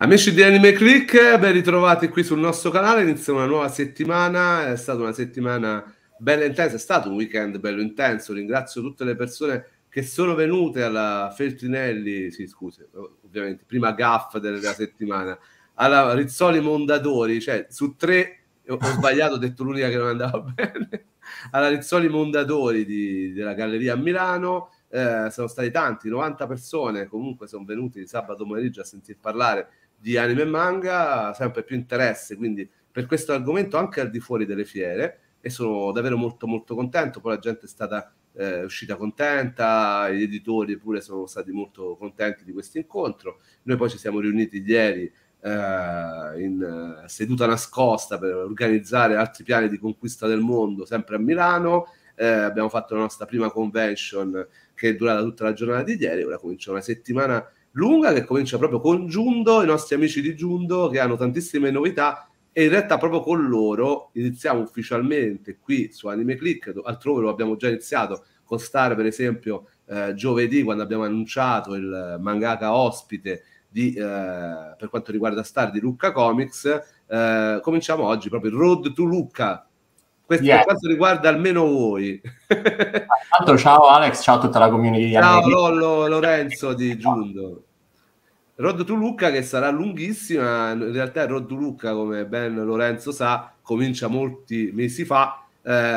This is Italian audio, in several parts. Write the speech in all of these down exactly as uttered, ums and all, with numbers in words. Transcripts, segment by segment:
Amici di Anime Click, ben ritrovati qui sul nostro canale. Inizia una nuova settimana, è stata una settimana bella intensa, è stato un weekend bello intenso. Ringrazio tutte le persone che sono venute alla Feltrinelli, sì scusi, ovviamente, prima gaff della settimana, alla Rizzoli Mondadori, cioè su tre ho, ho sbagliato, ho detto l'unica che non andava bene, alla Rizzoli Mondadori di, della Galleria a Milano. Eh, sono stati tanti, novanta persone comunque sono venuti sabato pomeriggio a sentir parlare di anime e manga, sempre più interesse quindi per questo argomento anche al di fuori delle fiere, e sono davvero molto molto contento. Poi la gente è stata eh, uscita contenta, gli editori pure sono stati molto contenti di questo incontro. Noi poi ci siamo riuniti ieri eh, in uh, seduta nascosta per organizzare altri piani di conquista del mondo sempre a Milano. Eh, abbiamo fatto la nostra prima convention che è durata tutta la giornata di ieri. Ora comincia una settimana lunga che comincia proprio con Giundo, i nostri amici di Giundo che hanno tantissime novità, e in realtà proprio con loro iniziamo ufficialmente qui su Anime Click. Altrove lo abbiamo già iniziato con Star, per esempio eh, giovedì, quando abbiamo annunciato il mangaka ospite di, eh, per quanto riguarda Star, di Lucca Comics. Eh, cominciamo oggi proprio il Road to Lucca. Questo yeah. Per quanto riguarda almeno voi. Tanto ciao Alex, ciao a tutta la community di Ciao Lollo Lorenzo di Giundo. Road to Lucca che sarà lunghissima, in realtà il Road to Lucca, come ben Lorenzo sa, comincia molti mesi fa.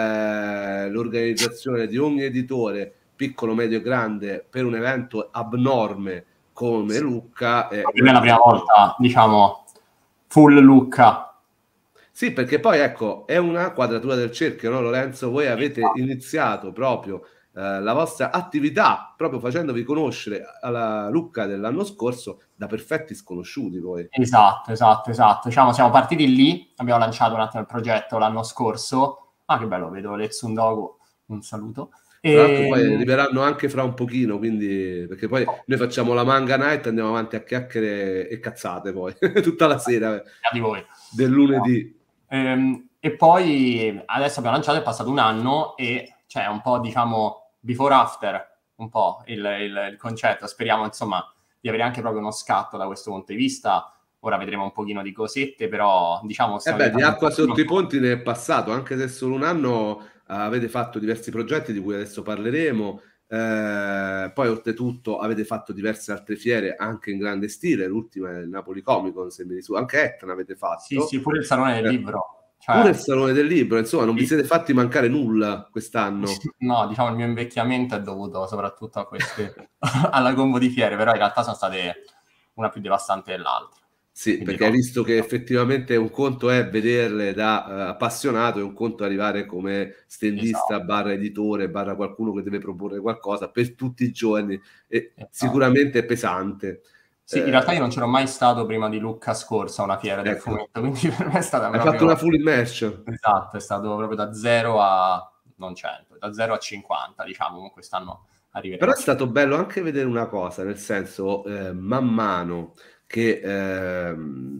Eh, l'organizzazione di ogni editore, piccolo, medio e grande, per un evento abnorme come Lucca. È la prima volta, diciamo, full Lucca. Sì, perché poi ecco, è una quadratura del cerchio, no Lorenzo? Voi avete iniziato proprio eh, la vostra attività proprio facendovi conoscere alla Lucca dell'anno scorso da perfetti sconosciuti voi. Esatto, esatto, esatto. Diciamo, siamo partiti lì, abbiamo lanciato un attimo il progetto l'anno scorso. Ah, che bello, vedo Letsundogo, un saluto. Tra l'altro E... poi arriveranno anche fra un pochino, quindi perché poi oh. noi facciamo la manga night, andiamo avanti a chiacchiere e cazzate poi tutta la sera di voi. del lunedì. Ehm, e poi adesso abbiamo lanciato, è passato un anno e c'è un po', diciamo, before after, un po' il, il, il concetto. Speriamo, insomma, di avere anche proprio uno scatto da questo punto di vista. Ora vedremo un pochino di cosette, però diciamo... Eh beh, di acqua sotto i ponti ne è passato, anche se solo un anno avete fatto diversi progetti di cui adesso parleremo. Eh, poi oltretutto avete fatto diverse altre fiere anche in grande stile, l'ultima è il Napoli Comic Con, se mi risulta, anche Etna avete fatto. Sì, sì, pure il Salone del eh, Libro. Cioè... Pure il Salone del Libro, insomma, non vi siete fatti mancare nulla quest'anno. No, diciamo il mio invecchiamento è dovuto soprattutto a queste, alla combo di fiere, però in realtà sono state una più devastante dell'altra. Sì, Quindi perché no. Hai visto che effettivamente un conto è vederle da uh, appassionato e un conto è arrivare come stendista, esatto. barra editore, barra qualcuno che deve proporre qualcosa per tutti i giorni, e esatto. Sicuramente è pesante. Sì, eh, in realtà io non c'ero mai stato prima di Lucca scorsa una fiera del ecco. fumetto, quindi per me è stata Hai proprio... fatto una full immersion. Esatto, è stato proprio da zero a... non cento, da zero a cinquanta, diciamo, quest'anno arriveremo. Però è stato bello anche vedere una cosa, nel senso, eh, man mano che eh,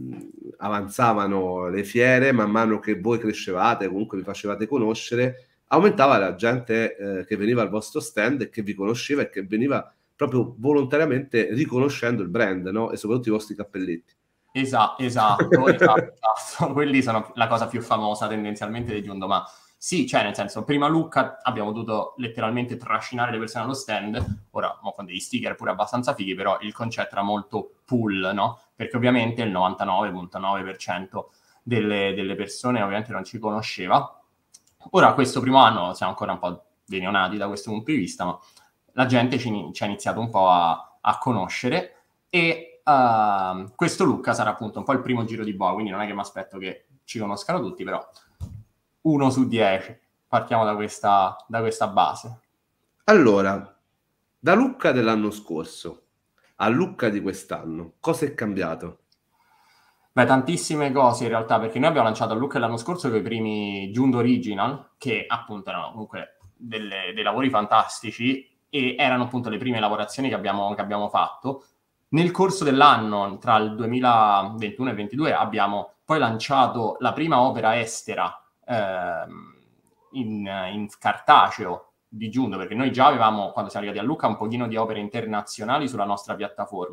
avanzavano le fiere, man mano che voi crescevate, comunque vi facevate conoscere, aumentava la gente eh, che veniva al vostro stand e che vi conosceva e che veniva proprio volontariamente riconoscendo il brand, no? E soprattutto i vostri cappelletti. Esatto, esatto, esatto, esatto. Quelli sono la cosa più famosa tendenzialmente di Giundo, ma sì, cioè nel senso, prima Lucca abbiamo dovuto letteralmente trascinare le persone allo stand, ora con degli sticker pure abbastanza fighi, però il concetto era molto pull, no? Perché ovviamente il novantanove virgola nove per cento delle, delle persone ovviamente non ci conosceva. Ora, questo primo anno siamo ancora un po' dei neonati da questo punto di vista, ma la gente ci, ci ha iniziato un po' a, a conoscere, e uh, questo Lucca sarà appunto un po' il primo giro di boa, quindi non è che mi aspetto che ci conoscano tutti, però uno su dieci, partiamo da questa, da questa base. Allora, da Lucca dell'anno scorso a Lucca di quest'anno, cosa è cambiato? Beh, tantissime cose in realtà, perché noi abbiamo lanciato a Lucca l'anno scorso con i primi Giundo Original, che appunto erano comunque delle, dei lavori fantastici, e erano appunto le prime lavorazioni che abbiamo, che abbiamo fatto. Nel corso dell'anno, tra il duemilaventuno e duemilaventidue, abbiamo poi lanciato la prima opera estera ehm, in, in cartaceo di Giundo, perché noi già avevamo, quando siamo arrivati a Lucca, un pochino di opere internazionali sulla nostra piattaforma,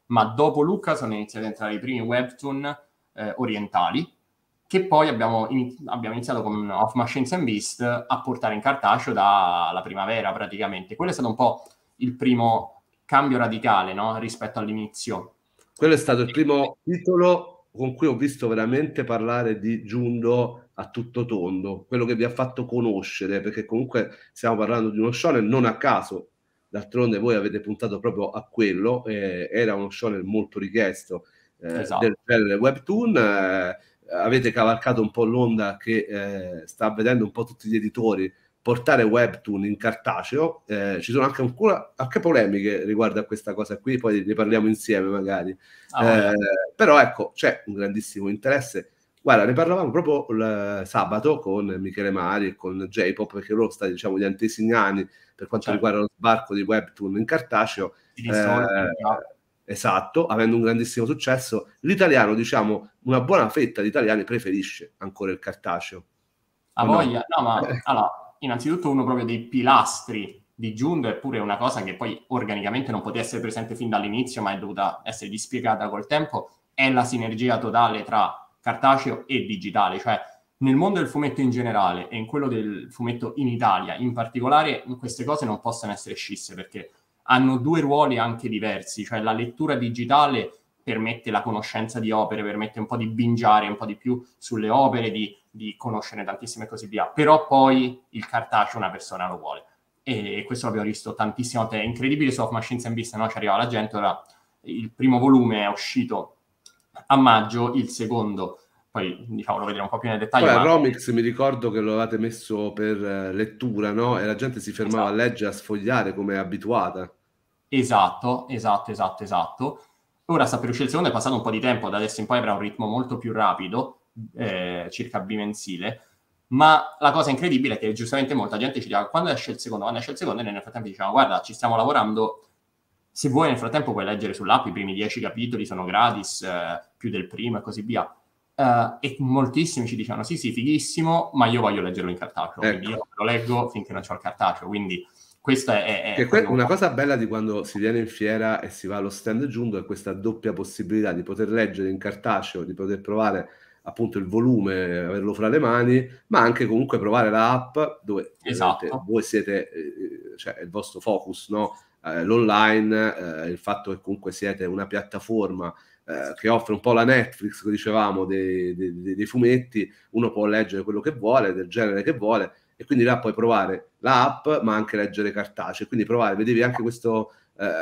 ma dopo Lucca sono iniziati ad entrare i primi webtoon eh, orientali, che poi abbiamo, in, abbiamo iniziato con Of Machines and Beast a portare in cartaceo dalla primavera praticamente. Quello è stato un po' il primo cambio radicale, no? Rispetto all'inizio. Quello è stato il primo titolo con cui ho visto veramente parlare di Jundo a tutto tondo, quello che vi ha fatto conoscere, perché comunque stiamo parlando di uno shonen non a caso, d'altronde voi avete puntato proprio a quello, eh, era uno shonen molto richiesto eh, Esatto. del genere webtoon, eh, avete cavalcato un po' l'onda che eh, sta vedendo un po' tutti gli editori portare webtoon in cartaceo, eh, ci sono anche ancora anche polemiche riguardo a questa cosa qui, poi ne parliamo insieme magari, Ah, eh, però ecco c'è un grandissimo interesse. Guarda, ne parlavamo proprio il sabato con Michele Mari e con J-Pop, perché loro stanno, diciamo, gli antesignani per quanto certo. riguarda lo sbarco di webtoon in cartaceo, eh, esatto, avendo un grandissimo successo. L'italiano, diciamo, una buona fetta di italiani preferisce ancora il cartaceo. A no? voglia? No, ma allora, innanzitutto uno proprio dei pilastri di Jundo è pure una cosa che poi organicamente non poteva essere presente fin dall'inizio, ma è dovuta essere dispiegata col tempo, è la sinergia totale tra cartaceo e digitale, cioè nel mondo del fumetto in generale e in quello del fumetto in Italia in particolare, queste cose non possono essere scisse perché hanno due ruoli anche diversi, cioè la lettura digitale permette la conoscenza di opere, permette un po' di bingiare un po' di più sulle opere, di, di conoscere tantissime e così via, però poi il cartaceo una persona lo vuole. E questo l'abbiamo visto tantissime volte, è incredibile su Of Machines and Beast, no? Ci arriva la gente, ora il primo volume è uscito a maggio, il secondo poi diciamo lo vedremo un po' più nel dettaglio. Poi ma... a Romix mi ricordo che lo avevate messo per uh, lettura, no? E la gente si fermava esatto. a leggere, a sfogliare come è abituata. Esatto, esatto, esatto, esatto. Ora sta per uscire il secondo, è passato un po' di tempo, da adesso in poi avrà un ritmo molto più rapido, eh, circa bimensile, ma la cosa incredibile è che giustamente molta gente ci diceva quando esce il secondo, quando esce il secondo, e noi nel frattempo dicevamo guarda, ci stiamo lavorando, se vuoi nel frattempo puoi leggere sull'app, i primi dieci capitoli sono gratis, eh, più del primo e così via. Uh, e moltissimi ci dicevano sì sì fighissimo, ma io voglio leggerlo in cartaceo, ecco. Quindi io lo leggo finché non c'ho il cartaceo, quindi questa è, è che que- una cosa bella di quando si viene in fiera e si va allo stand Jundo è questa doppia possibilità di poter leggere in cartaceo, di poter provare appunto il volume, averlo fra le mani, ma anche comunque provare l'app dove esatto. voi siete, eh, cioè il vostro focus, no? Eh, l'online, eh, il fatto che comunque siete una piattaforma eh, che offre un po' la Netflix, che dicevamo, dei, dei, dei fumetti, uno può leggere quello che vuole, del genere che vuole, e quindi là puoi provare l'app ma anche leggere cartaceo, quindi provare, vedevi anche questo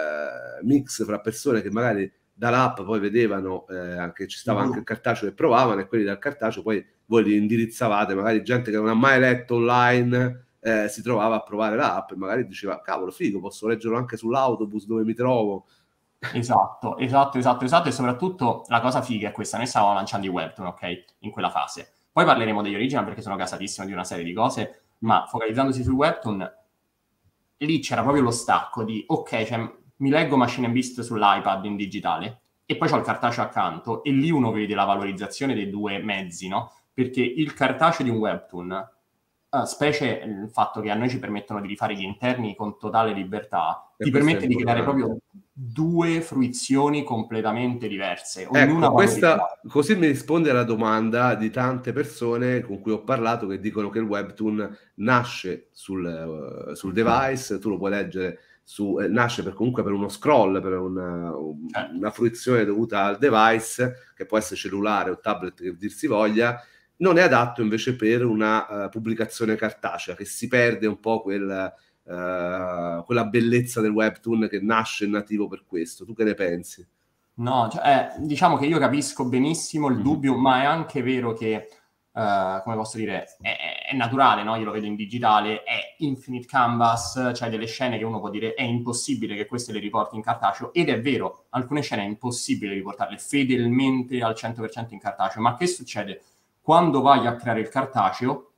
eh, mix fra persone che magari dall'app poi vedevano eh, che ci stava anche il cartaceo e provavano, e quelli dal cartaceo poi voi li indirizzavate, magari gente che non ha mai letto online eh, si trovava a provare l'app e magari diceva cavolo figo, posso leggerlo anche sull'autobus dove mi trovo. Esatto, esatto, esatto, esatto, e soprattutto la cosa figa è questa, noi stavamo lanciando i webtoon, ok, in quella fase, poi parleremo degli original perché sono gasatissimo di una serie di cose, ma focalizzandosi sul webtoon, lì c'era proprio lo stacco di, ok, cioè, mi leggo Machine and Beast sull'iPad in digitale e poi c'ho il cartaceo accanto e lì uno vede la valorizzazione dei due mezzi, no? Perché il cartaceo di un webtoon, uh, specie il fatto che a noi ci permettono di rifare gli interni con totale libertà, e ti permette di creare proprio due fruizioni completamente diverse. Ecco, questa, così mi risponde alla domanda di tante persone con cui ho parlato che dicono che il webtoon nasce sul, uh, sul device, tu lo puoi leggere su, eh, nasce per, comunque per uno scroll, per una, un, certo. una fruizione dovuta al device, che può essere cellulare o tablet che dir si voglia, non è adatto invece per una uh, pubblicazione cartacea, che si perde un po' quel, uh, quella bellezza del webtoon che nasce nativo per questo. Tu che ne pensi? No, cioè, eh, diciamo che io capisco benissimo il dubbio, mm-hmm. ma è anche vero che, uh, come posso dire, è, è naturale, no? Io lo vedo in digitale, è infinite canvas, cioè delle scene che uno può dire è impossibile che queste le riporti in cartaceo, ed è vero, alcune scene è impossibile riportarle fedelmente al cento per cento in cartaceo, ma che succede? Quando vai a creare il cartaceo,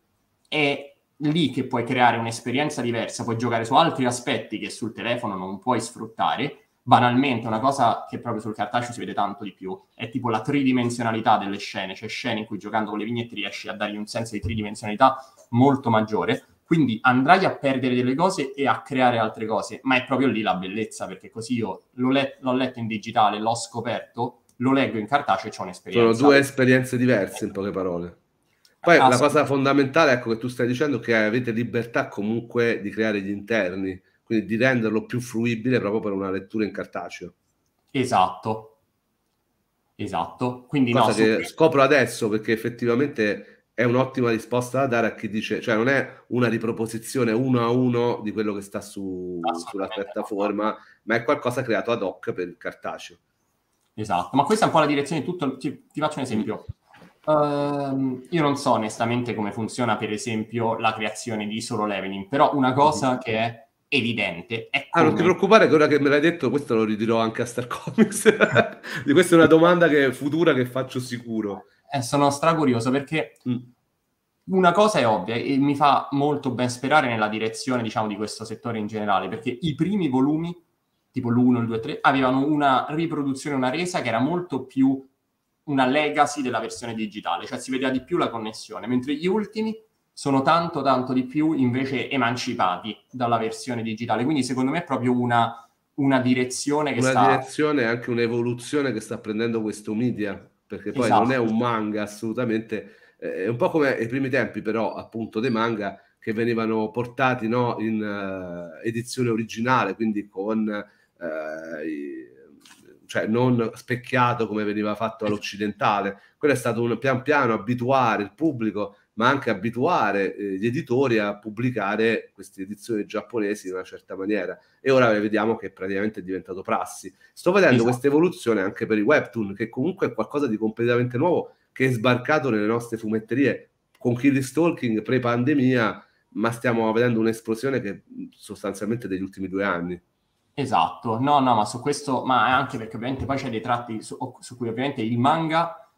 è lì che puoi creare un'esperienza diversa, puoi giocare su altri aspetti che sul telefono non puoi sfruttare. Banalmente, una cosa che proprio sul cartaceo si vede tanto di più è tipo la tridimensionalità delle scene, cioè scene in cui giocando con le vignette riesci a dargli un senso di tridimensionalità molto maggiore, quindi andrai a perdere delle cose e a creare altre cose, ma è proprio lì la bellezza, perché così io l'ho, let- l'ho letto in digitale, l'ho scoperto, lo leggo in cartaceo e c'ho un'esperienza. Sono due esperienze diverse, in poche parole. Poi la cosa fondamentale, ecco, che tu stai dicendo, è che avete libertà comunque di creare gli interni, quindi di renderlo più fruibile proprio per una lettura in cartaceo. Esatto. Esatto. Quindi cosa no, che su... scopro adesso, perché effettivamente è un'ottima risposta da dare a chi dice, cioè non è una riproposizione uno a uno di quello che sta su, sulla piattaforma, no, ma è qualcosa creato ad hoc per il cartaceo. Esatto, ma questa è un po' la direzione di tutto. Ti, ti faccio un esempio. Mm. Uh, io non so onestamente come funziona, per esempio, la creazione di Solo Leveling, però una cosa mm. che è evidente è come... Ah, non ti preoccupare che ora che me l'hai detto, questo lo ridirò anche a Star Comics. Di questa è una domanda che, futura che faccio sicuro. Eh, sono stracurioso perché mm. una cosa è ovvia e mi fa molto ben sperare nella direzione, diciamo, di questo settore in generale, perché i primi volumi, tipo l'uno, il due, tre, avevano una riproduzione, una resa che era molto più una legacy della versione digitale, cioè si vedeva di più la connessione, mentre gli ultimi sono tanto tanto di più invece emancipati dalla versione digitale, quindi secondo me è proprio una, una direzione che una sta... Una direzione e anche un'evoluzione che sta prendendo questo media, perché poi esatto. non è un manga assolutamente, eh, è un po' come ai primi tempi però appunto dei manga che venivano portati, no, in uh, edizione originale, quindi con... Uh, i, cioè non specchiato come veniva fatto all'occidentale. Quello è stato un pian piano abituare il pubblico, ma anche abituare eh, gli editori a pubblicare queste edizioni giapponesi in una certa maniera. E ora vediamo che praticamente è diventato prassi. Sto vedendo esatto. questa evoluzione anche per i webtoon, che comunque è qualcosa di completamente nuovo, che è sbarcato nelle nostre fumetterie con Kill Stalking pre-pandemia, ma stiamo vedendo un'esplosione che sostanzialmente degli ultimi due anni. Esatto, no, no, ma su questo, ma anche perché ovviamente poi c'è dei tratti su, su cui ovviamente il manga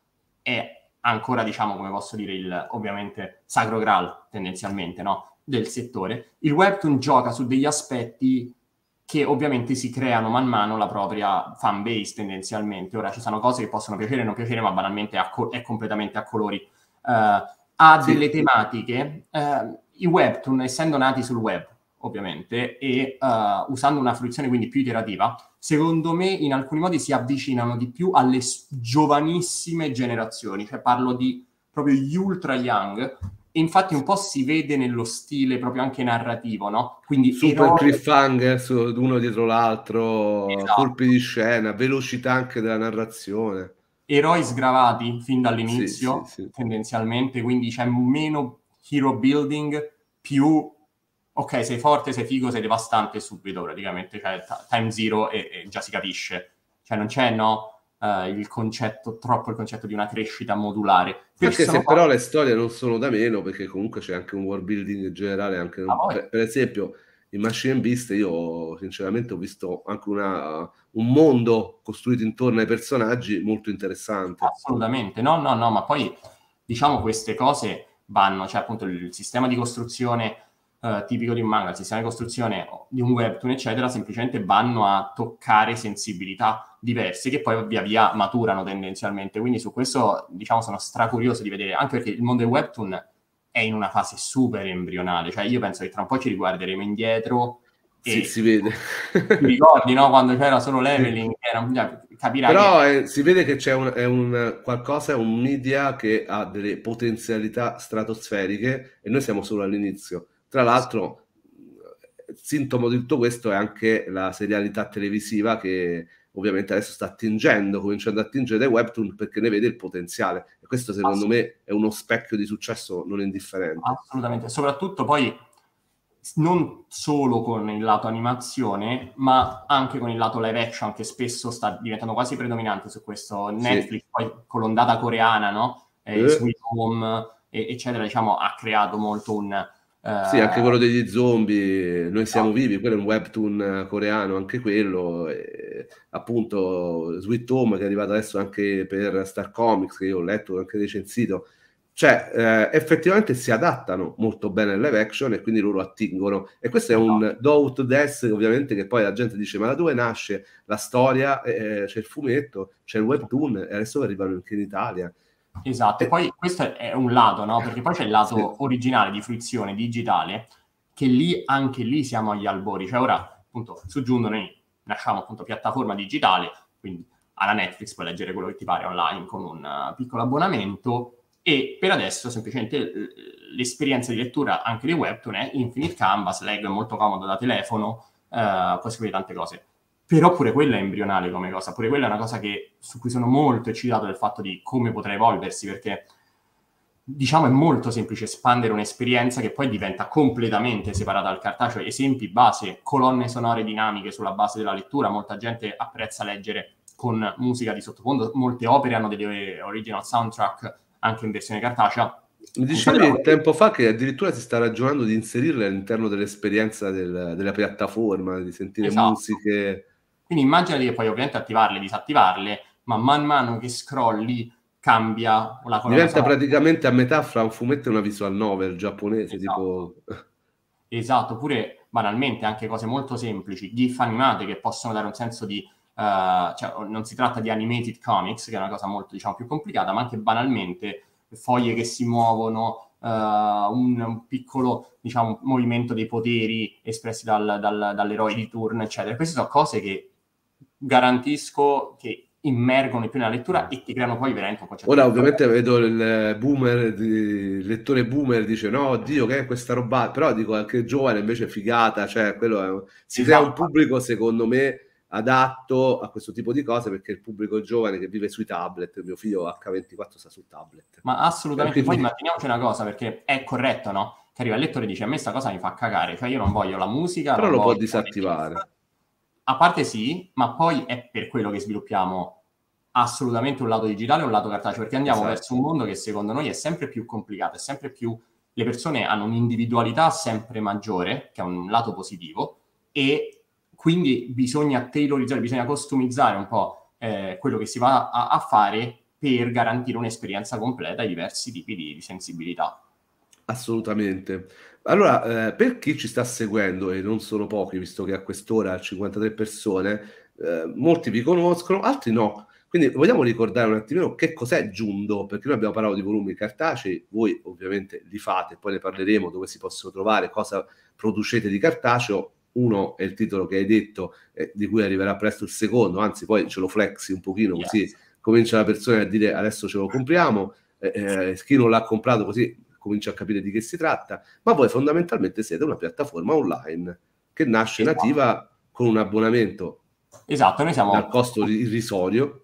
è ancora, diciamo, come posso dire, il ovviamente sacro graal tendenzialmente, no, del settore. Il webtoon gioca su degli aspetti che ovviamente si creano man mano la propria fan base tendenzialmente. Ora ci sono cose che possono piacere o non piacere, ma banalmente è, co- è completamente a colori. Uh, ha sì. delle tematiche, uh, i webtoon, essendo nati sul web, ovviamente, e uh, usando una fruizione quindi più iterativa, secondo me in alcuni modi si avvicinano di più alle s- giovanissime generazioni, cioè parlo di proprio gli ultra young, e infatti un po' si vede nello stile proprio anche narrativo, no? Quindi super eroe... cliffhanger su uno dietro l'altro, esatto. colpi di scena, velocità anche della narrazione. Eroi sgravati fin dall'inizio, sì, sì, sì. tendenzialmente, quindi c'è meno hero building, più ok, sei forte, sei figo, sei devastante subito praticamente, cioè t- time zero e, e già si capisce. Cioè non c'è, no, uh, il concetto, troppo il concetto di una crescita modulare. Anche se però le storie non sono da meno, perché comunque c'è anche un world building generale, anche ah, per, per esempio in Machine Beast io sinceramente ho visto anche una, un mondo costruito intorno ai personaggi molto interessante. Assolutamente, no, no, no, ma poi diciamo queste cose vanno, cioè appunto il sistema di costruzione Uh, tipico di un manga, il sistema di costruzione di un webtoon, eccetera, semplicemente vanno a toccare sensibilità diverse che poi via via maturano tendenzialmente. Quindi su questo, diciamo, sono stracurioso di vedere, anche perché il mondo del webtoon è in una fase super embrionale. Cioè io penso che tra un po' ci riguarderemo indietro e sì, si vede. Ti ricordi, no? Quando c'era Solo Leveling, era, capirai però che... eh, si vede che c'è un, è un qualcosa, un media che ha delle potenzialità stratosferiche e noi siamo solo all'inizio. Tra l'altro, sintomo di tutto questo è anche la serialità televisiva che ovviamente adesso sta attingendo, cominciando a attingere dai webtoon perché ne vede il potenziale. E questo secondo me è uno specchio di successo non indifferente. Assolutamente, soprattutto poi non solo con il lato animazione, ma anche con il lato live action che spesso sta diventando quasi predominante su questo Netflix, sì. Poi con l'ondata coreana, no? Eh, eh. Sweet Home, eh, eccetera, diciamo, ha creato molto un... Uh... Sì, anche quello degli zombie, Noi siamo vivi, quello è un webtoon coreano, anche quello, e, appunto Sweet Home che è arrivato adesso anche per Star Comics, che io ho letto, anche recensito, cioè eh, effettivamente si adattano molto bene al live action e quindi loro attingono, e questo è un do to des ovviamente, che poi la gente dice ma da dove nasce la storia, eh, c'è il fumetto, c'è il webtoon e adesso arrivano anche in Italia. Esatto, poi questo è un lato, no? Perché poi c'è il lato sì. originale di fruizione digitale, che lì, anche lì siamo agli albori. Cioè ora, appunto, su Giundo noi nasciamo appunto piattaforma digitale, quindi alla Netflix puoi leggere quello che ti pare online con un uh, piccolo abbonamento, e per adesso semplicemente l'esperienza di lettura anche di webtoon è Infinite Canvas, leggo, è molto comodo da telefono, uh, puoi scrivere tante cose. Però pure quella è embrionale come cosa, pure quella è una cosa che, su cui sono molto eccitato del fatto di come potrà evolversi, perché diciamo è molto semplice espandere un'esperienza che poi diventa completamente separata dal cartaceo. Esempi base, colonne sonore dinamiche sulla base della lettura, molta gente apprezza leggere con musica di sottofondo, molte opere hanno delle original soundtrack anche in versione cartacea. Mi dicevi tempo fa che addirittura si sta ragionando di inserirle all'interno dell'esperienza del, della piattaforma, di sentire esatto. musiche. Quindi immaginati che puoi ovviamente attivarle, disattivarle, ma man mano che scrolli cambia la colonna diventa sonora. Praticamente a metà fra un fumetto e una visual novel giapponese, Esatto. tipo... Esatto, oppure banalmente anche cose molto semplici, GIF animate che possono dare un senso di... Uh, cioè, non si tratta di animated comics, che è una cosa molto, diciamo, più complicata, ma anche banalmente foglie che si muovono, uh, un, un piccolo, diciamo, movimento dei poteri espressi dal, dal, dall'eroe di turno, eccetera. Queste sono cose che garantisco che immergono più nella lettura e ti creano poi veramente un concetto. Ora ovviamente vedo il boomer, il lettore boomer dice no, oddio, che è questa roba, però dico anche giovane invece è figata, cioè quello è, si esatto. Crea un pubblico secondo me adatto a questo tipo di cose, perché il pubblico giovane che vive sui tablet, il mio figlio acca ventiquattro sta sul tablet. Ma assolutamente, quindi... poi immaginiamoci una cosa, perché è corretto, no? Che arriva il lettore e dice a me sta cosa mi fa cagare, cioè io non voglio la musica, però non lo voglio può disattivare. A parte sì, ma poi è per quello che sviluppiamo assolutamente un lato digitale e un lato cartaceo, perché andiamo esatto. verso un mondo che secondo noi è sempre più complicato, è sempre più... le persone hanno un'individualità sempre maggiore, che è un lato positivo, e quindi bisogna tailorizzare, bisogna customizzare un po' eh, quello che si va a, a fare per garantire un'esperienza completa ai diversi tipi di, di sensibilità. Assolutamente. Allora, eh, per chi ci sta seguendo, e non sono pochi, visto che a quest'ora cinquantatré persone, eh, molti vi conoscono, altri no. Quindi vogliamo ricordare un attimino che cos'è Giundo, perché noi abbiamo parlato di volumi cartacei, voi ovviamente li fate, poi ne parleremo, dove si possono trovare, cosa producete di cartaceo. Uno è il titolo che hai detto, eh, di cui arriverà presto il secondo, anzi poi ce lo flexi un pochino, yes. Così comincia la persona a dire adesso ce lo compriamo, eh, eh, chi non l'ha comprato così comincia a capire di che si tratta, ma voi fondamentalmente siete una piattaforma online che nasce esatto. nativa con un abbonamento esatto, noi siamo dal costo irrisorio.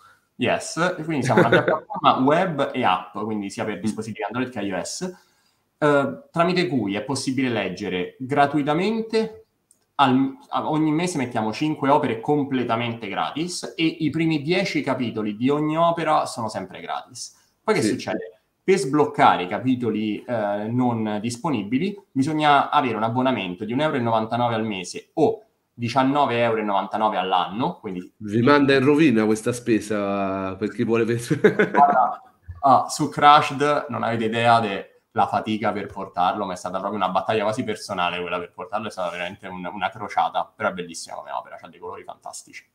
Yes, quindi siamo una piattaforma web e app, quindi sia per dispositivi Android che iOS, eh, tramite cui è possibile leggere gratuitamente. Al, ogni mese mettiamo cinque opere completamente gratis e i primi dieci capitoli di ogni opera sono sempre gratis. Poi che sì. succede? Per sbloccare i capitoli eh, non disponibili bisogna avere un abbonamento di un euro e novantanove al mese o diciannove e novantanove euro all'anno. Quindi vi manda in rovina questa spesa per chi vuole vedere. Ah, su Crushed non avete idea della fatica per portarlo, ma è stata proprio una battaglia quasi personale quella per portarlo, è stata veramente un, una crociata, però è bellissima come opera, ha dei colori fantastici.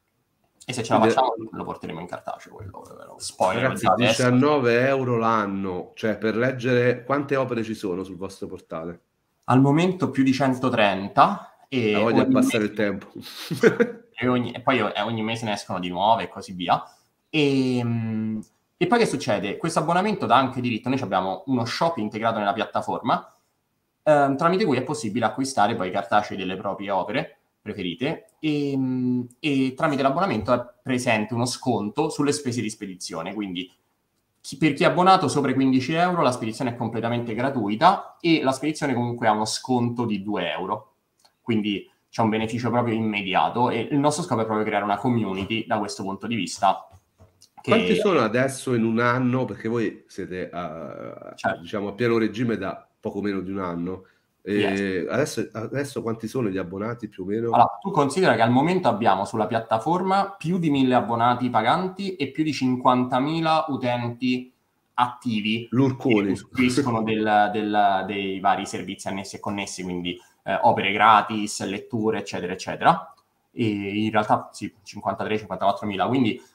E se ce la Quindi, facciamo lo porteremo in cartaceo, quello, quello. Spoiler. Ragazzi, diciannove euro l'anno, cioè per leggere quante opere ci sono sul vostro portale? Al momento più di centotrenta. E la voglia di passare mese, il tempo. e, ogni, e poi ogni mese ne escono di nuove e così via. E, e poi che succede? Questo abbonamento dà anche diritto, noi abbiamo uno shop integrato nella piattaforma, eh, tramite cui è possibile acquistare poi i cartacei delle proprie opere preferite e, e tramite l'abbonamento è presente uno sconto sulle spese di spedizione, quindi chi, per chi è abbonato sopra i quindici euro la spedizione è completamente gratuita e la spedizione comunque ha uno sconto di due euro, quindi c'è un beneficio proprio immediato e il nostro scopo è proprio creare una community da questo punto di vista. Che... Quanti sono adesso in un anno? Perché voi siete a, certo. diciamo a pieno regime da poco meno di un anno. E yes. adesso, adesso quanti sono gli abbonati più o meno? Allora, tu considera che al momento abbiamo sulla piattaforma più di mille abbonati paganti e più di cinquantamila utenti attivi Lurconi. che usufruiscono del, del, dei vari servizi annessi e connessi, quindi eh, opere gratis, letture, eccetera, eccetera. E in realtà sì, cinquantatré cinquantaquattromila, quindi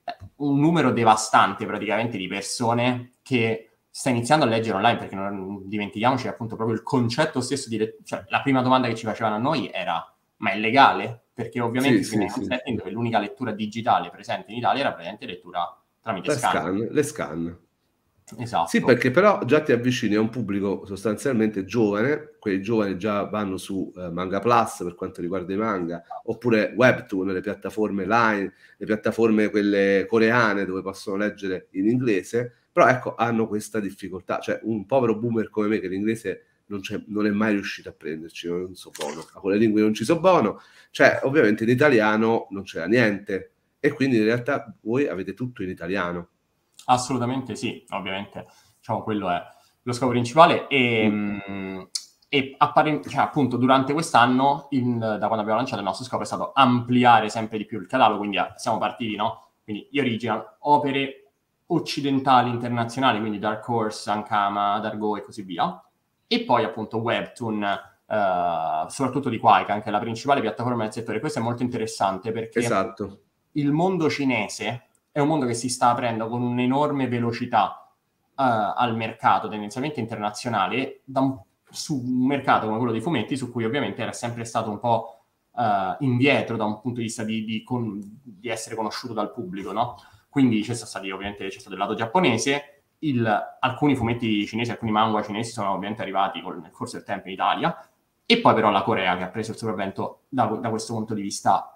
un numero devastante praticamente di persone che sta iniziando a leggere online, perché non dimentichiamoci appunto proprio il concetto stesso di le- cioè la prima domanda che ci facevano a noi era: ma è legale? Perché ovviamente Sì, si viene sì, in un sì. setting dove l'unica lettura digitale presente in Italia era praticamente lettura tramite Le scan. scan, le scan. Sì, Esatto. perché però già ti avvicini a un pubblico sostanzialmente giovane, quei giovani già vanno su eh, Manga Plus per quanto riguarda i manga, oppure Webtoon, le piattaforme Line, le piattaforme quelle coreane dove possono leggere in inglese, però ecco, hanno questa difficoltà, cioè un povero boomer come me che l'inglese non, c'è, non è mai riuscito a prenderci, non so buono, a quelle lingue non ci so buono, cioè ovviamente in italiano non c'era niente e quindi in realtà voi avete tutto in italiano. Assolutamente sì, ovviamente, diciamo, quello è lo scopo principale e, Mm. mh, e appare- cioè, appunto durante quest'anno, in- da quando abbiamo lanciato, il nostro scopo è stato ampliare sempre di più il catalogo, quindi ah, siamo partiti, no? Quindi gli original, opere occidentali, internazionali, quindi Dark Horse, Ankama, Dargo e così via, e poi appunto Webtoon, eh, soprattutto di Quai, che è anche la principale piattaforma del settore. Questo è molto interessante perché Esatto. il mondo cinese è un mondo che si sta aprendo con un'enorme velocità uh, al mercato tendenzialmente internazionale, da un, su un mercato come quello dei fumetti, su cui ovviamente era sempre stato un po' uh, indietro da un punto di vista di, di, con, di essere conosciuto dal pubblico, no? Quindi c'è stato ovviamente c'è stato il lato giapponese, il, alcuni fumetti cinesi, alcuni manga cinesi sono ovviamente arrivati col, nel corso del tempo in Italia, e poi però la Corea che ha preso il sopravvento da, da questo punto di vista.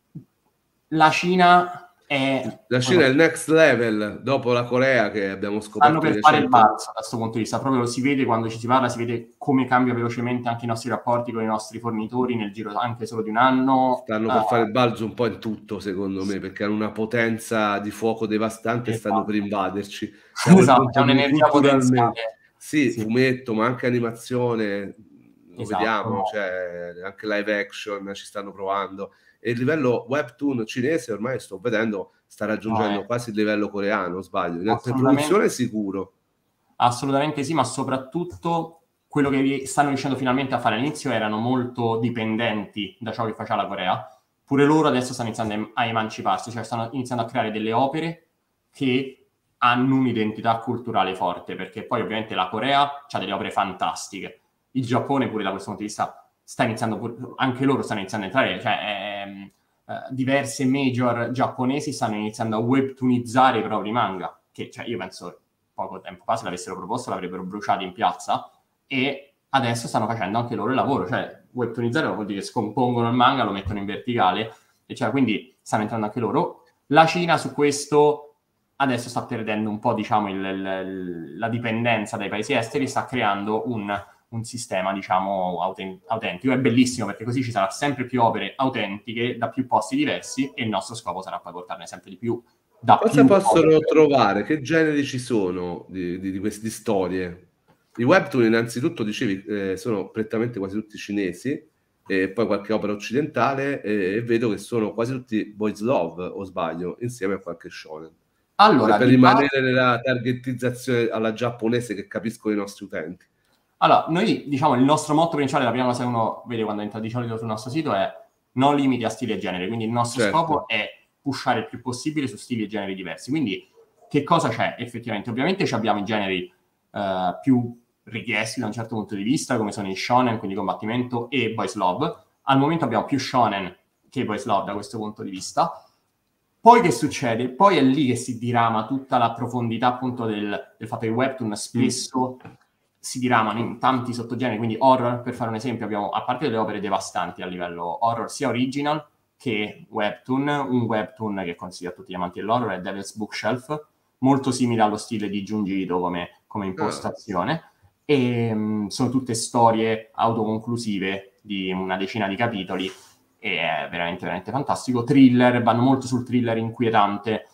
La Cina è... La Cina è il next level dopo la Corea che abbiamo stanno scoperto di per fare il recente. balzo da questo punto di vista, proprio lo si vede quando ci si parla, si vede come cambia velocemente anche i nostri rapporti con i nostri fornitori nel giro anche solo di un anno. Stanno per fare il balzo un po' in tutto, secondo me, perché hanno una potenza di fuoco devastante e stanno per Esatto. invaderci. Da quel Esatto, è punto di vista, un'energia culturalmente, potenziale. sì, Sì, fumetto, ma anche animazione, lo esatto. vediamo, No. cioè anche live action ci stanno provando. E il livello webtoon cinese ormai sto vedendo sta No, è raggiungendo quasi il livello coreano, sbaglio. In- Per assolutamente, produzione sicuro. assolutamente sì, ma soprattutto quello che stanno riuscendo finalmente a fare all'inizio erano molto dipendenti da ciò che faceva la Corea. Pure loro adesso stanno iniziando a emanciparsi, cioè stanno iniziando a creare delle opere che hanno un'identità culturale forte, perché poi ovviamente la Corea ha delle opere fantastiche. Il Giappone pure da questo punto di vista sta iniziando, pure, anche loro stanno iniziando a entrare, cioè ehm, eh, diverse major giapponesi stanno iniziando a webtoonizzare i propri manga, che cioè, io penso poco tempo fa se l'avessero proposto l'avrebbero bruciato in piazza, e adesso stanno facendo anche loro il lavoro, cioè webtoonizzare vuol dire che scompongono il manga, lo mettono in verticale, e cioè, quindi stanno entrando anche loro. La Cina su questo adesso sta perdendo un po', diciamo, il, il, la dipendenza dai paesi esteri, sta creando un, un sistema, diciamo, autent- autentico. È bellissimo perché così ci saranno sempre più opere autentiche da più posti diversi e il nostro scopo sarà poi portarne sempre di più da Cosa più possono opere. trovare? Che generi ci sono di, di, di queste storie? I webtoon, innanzitutto, dicevi, eh, sono prettamente quasi tutti cinesi, e poi qualche opera occidentale, e, e vedo che sono quasi tutti boys love, o sbaglio, insieme a qualche shonen. Per, Allora, per di base, rimanere nella targetizzazione alla giapponese che capiscono i nostri utenti. allora, noi diciamo il nostro motto principale, la prima cosa che uno vede quando entra di solito sul nostro sito è non limiti a stile e genere, quindi il nostro scopo Certo. è pushare il più possibile su stili e generi diversi. Quindi che cosa c'è effettivamente? Ovviamente abbiamo i generi uh, più richiesti da un certo punto di vista, come sono i shonen, quindi combattimento, e boys love. Al momento abbiamo più shonen che boys love da questo punto di vista. Poi che succede? Poi è lì che si dirama tutta la profondità appunto del, del fatto che i webtoon spesso mm. si diramano in tanti sottogeneri, quindi horror, per fare un esempio, abbiamo, a parte delle opere devastanti a livello horror, sia original che webtoon. Un webtoon che consiglio a tutti gli amanti dell'horror è Devil's Bookshelf, molto simile allo stile di Junji Ito come, come impostazione, ah. e um, sono tutte storie autoconclusive di una decina di capitoli, e è veramente, veramente fantastico. Thriller, vanno molto sul thriller inquietante,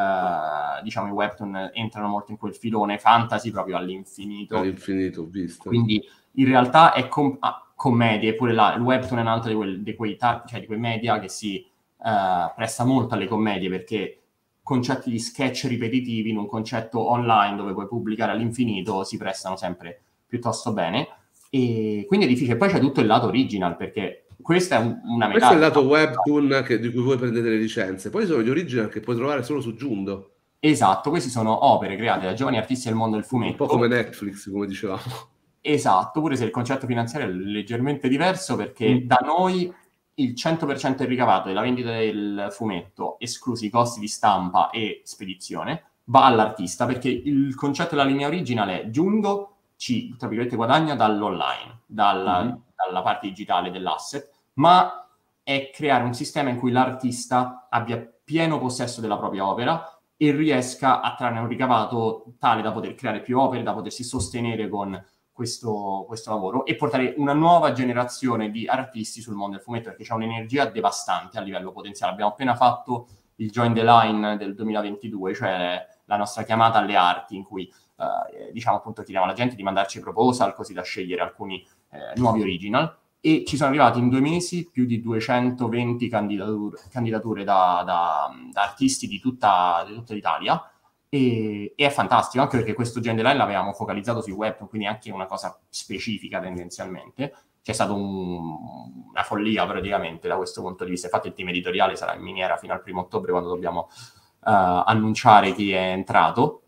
uh, diciamo i webtoon entrano molto in quel filone fantasy proprio all'infinito. All'infinito, ho visto. Quindi in realtà è com- ah, commedie, pure là, il webtoon è un altro di, quel, di, quei ta- cioè di quei media che si uh, presta molto alle commedie, perché concetti di sketch ripetitivi in un concetto online dove puoi pubblicare all'infinito si prestano sempre piuttosto bene, e quindi è difficile. Poi c'è tutto il lato original, perché Questa è un, una metà. Questo è il lato webtoon che, di cui voi prendete le licenze. Poi sono gli original che puoi trovare solo su Giundo. Esatto, questi sono opere create da giovani artisti del mondo del fumetto. Un po' come Netflix, come dicevamo. Esatto, pure se il concetto finanziario è leggermente diverso, perché mm. da noi il cento per cento del ricavato della vendita del fumetto, esclusi i costi di stampa e spedizione, va all'artista, perché il concetto della linea originale è Giundo ci, tra virgolette, guadagna dall'online, dalla, mm. dalla parte digitale dell'asset, ma è creare un sistema in cui l'artista abbia pieno possesso della propria opera e riesca a trarne un ricavato tale da poter creare più opere, da potersi sostenere con questo, questo lavoro e portare una nuova generazione di artisti sul mondo del fumetto, perché c'è un'energia devastante a livello potenziale. Abbiamo appena fatto il Join the Line del duemilaventidue, cioè la nostra chiamata alle arti, in cui eh, diciamo appunto chiediamo alla gente di mandarci proposal così da scegliere alcuni eh, nuovi original, e ci sono arrivati in due mesi più di duecentoventi candidature, candidature da, da, da artisti di tutta, di tutta l'Italia, e, e è fantastico, anche perché questo Join the Line l'avevamo focalizzato sui web, quindi anche una cosa specifica tendenzialmente. C'è stata un, una follia praticamente da questo punto di vista. Infatti il team editoriale sarà in miniera fino al primo ottobre, quando dobbiamo uh, annunciare chi è entrato.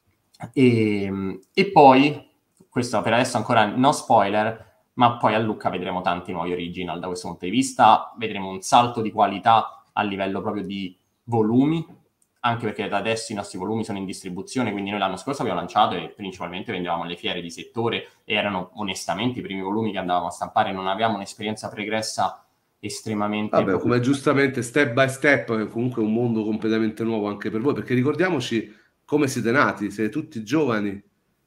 E, e poi, questo per adesso ancora no spoiler, ma poi a Lucca vedremo tanti nuovi original da questo punto di vista, vedremo un salto di qualità a livello proprio di volumi, anche perché da adesso i nostri volumi sono in distribuzione, quindi noi l'anno scorso abbiamo lanciato e principalmente vendevamo alle fiere di settore, e erano onestamente i primi volumi che andavamo a stampare, non avevamo un'esperienza pregressa estremamente... Vabbè, come giustamente step by step, è comunque un mondo completamente nuovo anche per voi, perché ricordiamoci come siete nati, siete tutti giovani.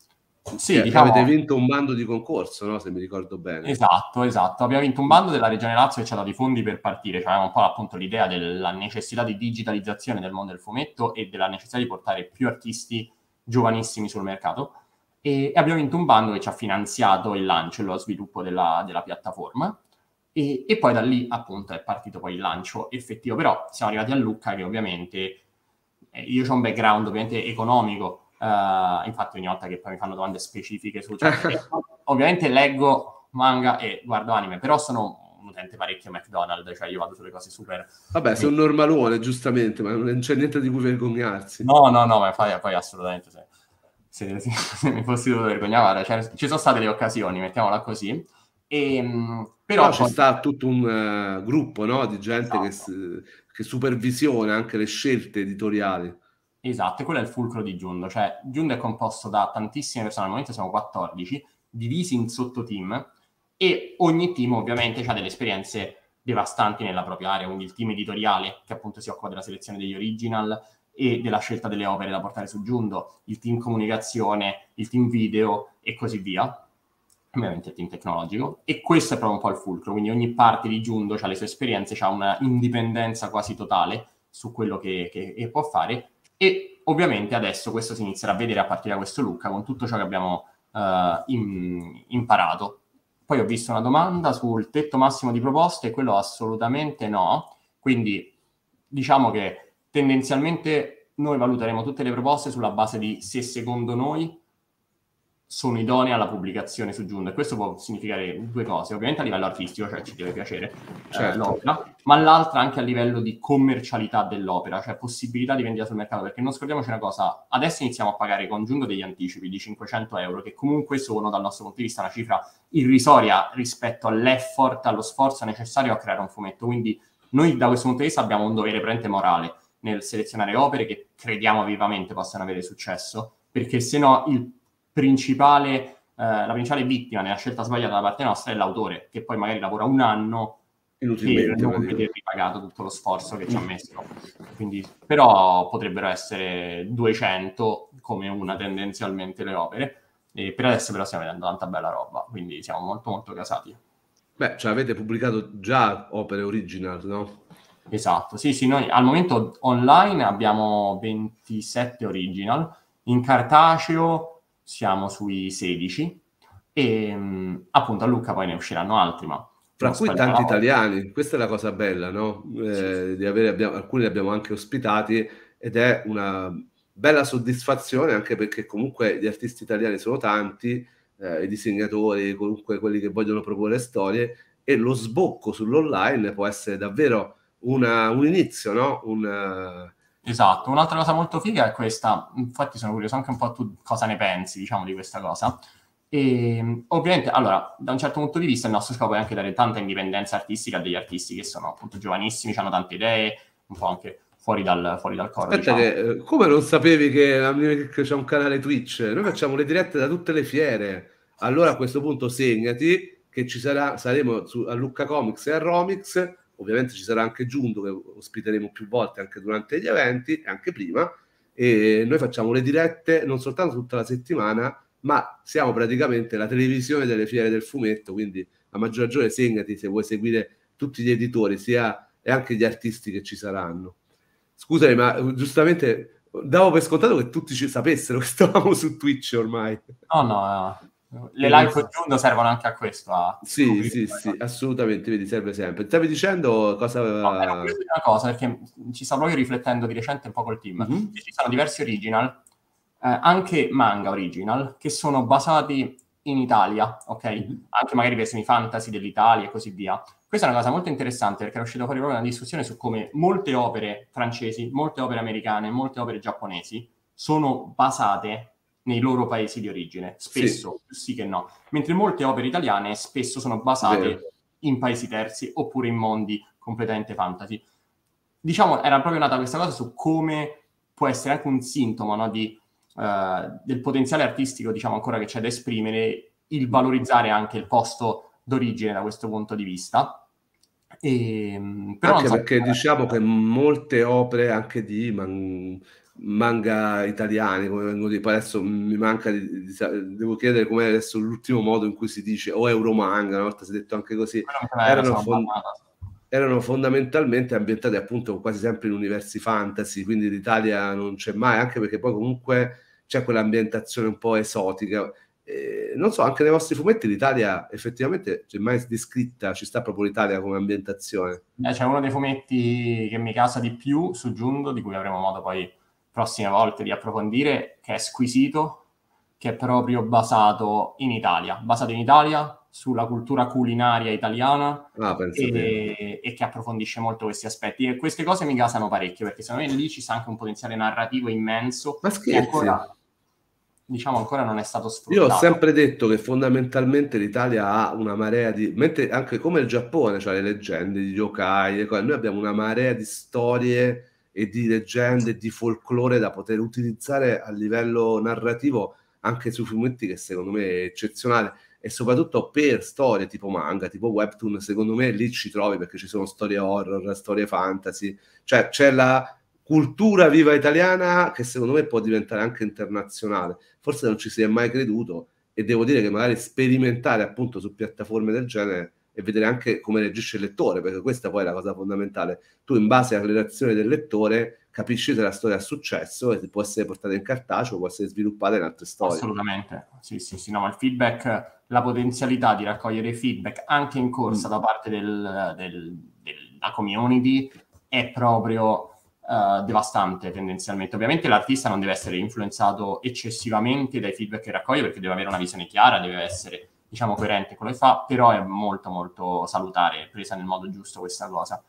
Sì, che, diciamo... avete vinto un bando di concorso, no? Se mi ricordo bene. Esatto, esatto. Abbiamo vinto un bando della Regione Lazio che ci ha dato i fondi per partire. Cioè, avevamo un po' appunto l'idea della necessità di digitalizzazione del mondo del fumetto e della necessità di portare più artisti giovanissimi sul mercato. E, e abbiamo vinto un bando che ci ha finanziato il lancio e lo sviluppo della, della piattaforma. E, e poi da lì appunto è partito poi il lancio effettivo. Però siamo arrivati a Lucca, che ovviamente eh, io ho un background ovviamente economico. Uh, infatti ogni volta che poi mi fanno domande specifiche su cioè, ovviamente leggo manga e guardo anime, però sono un utente parecchio McDonald's, cioè io vado sulle cose super... Vabbè, sei un normalone, giustamente, ma non c'è niente di cui vergognarsi. No, no, no, ma poi, poi assolutamente se, se, se, se mi fossi dovuto vergognare, cioè, ci sono state le occasioni, mettiamola così, e, però no, poi... ci sta tutto un uh, gruppo, no, di gente esatto. che, che supervisiona anche le scelte editoriali. Esatto, e quello è il fulcro di Giundo, cioè Giundo è composto da tantissime persone, al momento siamo quattordici, divisi in sottoteam, e ogni team ovviamente ha delle esperienze devastanti nella propria area, quindi il team editoriale che appunto si occupa della selezione degli original e della scelta delle opere da portare su Giundo, il team comunicazione, il team video e così via, ovviamente il team tecnologico, e questo è proprio un po' il fulcro, quindi ogni parte di Giundo ha le sue esperienze, ha una indipendenza quasi totale su quello che, che, che può fare. E ovviamente adesso questo si inizierà a vedere a partire da questo Lucca, con tutto ciò che abbiamo uh, in, imparato. Poi ho visto una domanda sul tetto massimo di proposte, e quello assolutamente no. Quindi diciamo che tendenzialmente noi valuteremo tutte le proposte sulla base di se secondo noi sono idonee alla pubblicazione su Giundo, e questo può significare due cose: ovviamente a livello artistico, cioè ci deve piacere certo. eh, l'opera, ma l'altra anche a livello di commercialità dell'opera, cioè possibilità di vendita sul mercato, perché non scordiamoci una cosa, adesso iniziamo a pagare con Giundo degli anticipi di cinquecento euro, che comunque sono dal nostro punto di vista una cifra irrisoria rispetto all'effort, allo sforzo necessario a creare un fumetto, quindi noi da questo punto di vista abbiamo un dovere presente morale nel selezionare opere che crediamo vivamente possano avere successo, perché se no il principale, eh, la principale vittima nella scelta sbagliata da parte nostra è l'autore, che poi magari lavora un anno per non vedere ripagato tutto lo sforzo che ci ha messo. Quindi, però potrebbero essere duecento come una tendenzialmente le opere, e per adesso però stiamo vedendo tanta bella roba, quindi siamo molto molto casati. Beh, cioè avete pubblicato già opere original, no? Esatto, sì sì, noi al momento online abbiamo ventisette original, in cartaceo siamo sui sedici, e mh, appunto a Lucca poi ne usciranno altri, ma fra cui tanti italiani. Questa è la cosa bella, no? Eh, sì, sì. Di avere, abbiamo, alcuni li abbiamo anche ospitati, ed è una bella soddisfazione, anche perché comunque gli artisti italiani sono tanti, eh, i disegnatori, comunque quelli che vogliono proporre storie, e lo sbocco sull'online può essere davvero una, un inizio, no? Un, esatto, un'altra cosa molto figa è questa, infatti sono curioso anche un po' tu cosa ne pensi, diciamo, di questa cosa. E ovviamente, allora, da un certo punto di vista il nostro scopo è anche dare tanta indipendenza artistica a degli artisti che sono appunto giovanissimi, hanno tante idee, un po' anche fuori dal, fuori dal coro. Aspetta, diciamo. che, come non sapevi che, che c'è un canale Twitch? Noi facciamo le dirette da tutte le fiere. Allora a questo punto segnati che ci sarà, saremo su, a Lucca Comics e a Romix. Ovviamente ci sarà anche Giunto, che ospiteremo più volte anche durante gli eventi, e anche prima. E noi facciamo le dirette non soltanto tutta la settimana, ma siamo praticamente la televisione delle fiere del fumetto. Quindi a maggior ragione segnati se vuoi seguire tutti gli editori, sia e anche gli artisti che ci saranno. Scusami, ma giustamente davo per scontato che tutti ci sapessero che stavamo su Twitch ormai. No, no, le live con Giunto servono anche a questo. A sì, sì, sì, assolutamente, vedi, serve sempre. Stavi dicendo cosa... No, ero curioso di una cosa, perché ci stavo proprio riflettendo di recente un po' col team. Mm-hmm. Ci sono diversi original, eh, anche manga original, che sono basati in Italia, ok? Mm-hmm. Anche magari versioni fantasy dell'Italia e così via. Questa è una cosa molto interessante, perché è uscita fuori proprio una discussione su come molte opere francesi, molte opere americane, molte opere giapponesi sono basate nei loro paesi di origine, spesso sì, sì che no, mentre molte opere italiane spesso sono basate Vero. in paesi terzi oppure in mondi completamente fantasy. Diciamo, era proprio nata questa cosa su come può essere anche un sintomo, no, di, uh, del potenziale artistico, diciamo, ancora che c'è da esprimere, il valorizzare anche il posto d'origine da questo punto di vista. E, però anche so perché diciamo che molte opere anche di man, manga italiani, come vengono di poi adesso mi manca di, di, devo chiedere com'è adesso l'ultimo modo in cui si dice o euromanga, una volta si è detto anche così, erano, fond- erano fondamentalmente ambientati appunto quasi sempre in universi fantasy, quindi l'Italia non c'è mai, anche perché poi comunque c'è quell'ambientazione un po' esotica. Eh, non so, anche nei vostri fumetti l'Italia effettivamente c'è mai descritta, ci sta proprio l'Italia come ambientazione. Eh, c'è uno dei fumetti che mi casa di più su Giunto, di cui avremo modo poi prossime volte di approfondire, che è Squisito, che è proprio basato in Italia, basato in Italia, sulla cultura culinaria italiana ah, e, e che approfondisce molto questi aspetti. E queste cose mi gasano parecchio, perché secondo me lì ci sta anche un potenziale narrativo immenso. Ma scherzi? Che ancora, diciamo, ancora non è stato sfruttato. Io ho sempre detto che fondamentalmente l'Italia ha una marea di... mentre anche come il Giappone, cioè le leggende di yokai, le cose, noi abbiamo una marea di storie e di leggende e di folklore da poter utilizzare a livello narrativo anche sui fumetti, che secondo me è eccezionale, e soprattutto per storie tipo manga, tipo webtoon, secondo me lì ci trovi, perché ci sono storie horror, storie fantasy, cioè c'è la cultura viva italiana che secondo me può diventare anche internazionale. Forse non ci si è mai creduto, e devo dire che magari sperimentare appunto su piattaforme del genere e vedere anche come reagisce il lettore, perché questa poi è la cosa fondamentale. Tu in base alle reazioni del lettore capisci se la storia ha successo e può essere portata in cartaceo, può essere sviluppata in altre storie. Assolutamente, sì, sì, sì, no, ma il feedback, la potenzialità di raccogliere feedback anche in corsa mm. da parte del, del, della community è proprio uh, devastante tendenzialmente. Ovviamente l'artista non deve essere influenzato eccessivamente dai feedback che raccoglie, perché deve avere una visione chiara, deve essere, diciamo, coerente con quello che fa, però è molto molto salutare, presa nel modo giusto questa cosa.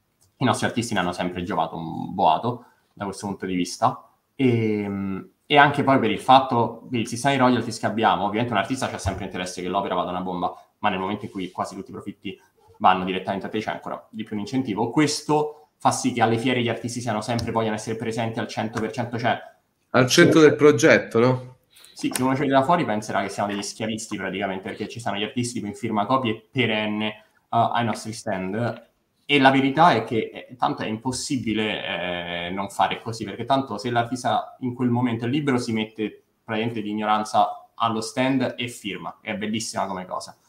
I nostri artisti ne hanno sempre giovato un boato da questo punto di vista, e, e anche poi per il fatto del sistema di royalties che abbiamo. Ovviamente un artista c'ha sempre interesse che l'opera vada una bomba, ma nel momento in cui quasi tutti i profitti vanno direttamente a te c'è ancora di più un incentivo. Questo fa sì che alle fiere gli artisti siano sempre, vogliono essere presenti al cento per cento, cioè al centro del progetto, no? Sì, chi uno ci vede da fuori penserà che siamo degli schiavisti praticamente, perché ci stanno gli artisti in firma copie perenne uh, ai nostri stand. E la verità è che eh, tanto è impossibile eh, non fare così, perché tanto se l'artista in quel momento è libero si mette praticamente di ignoranza allo stand e firma. È bellissima come cosa.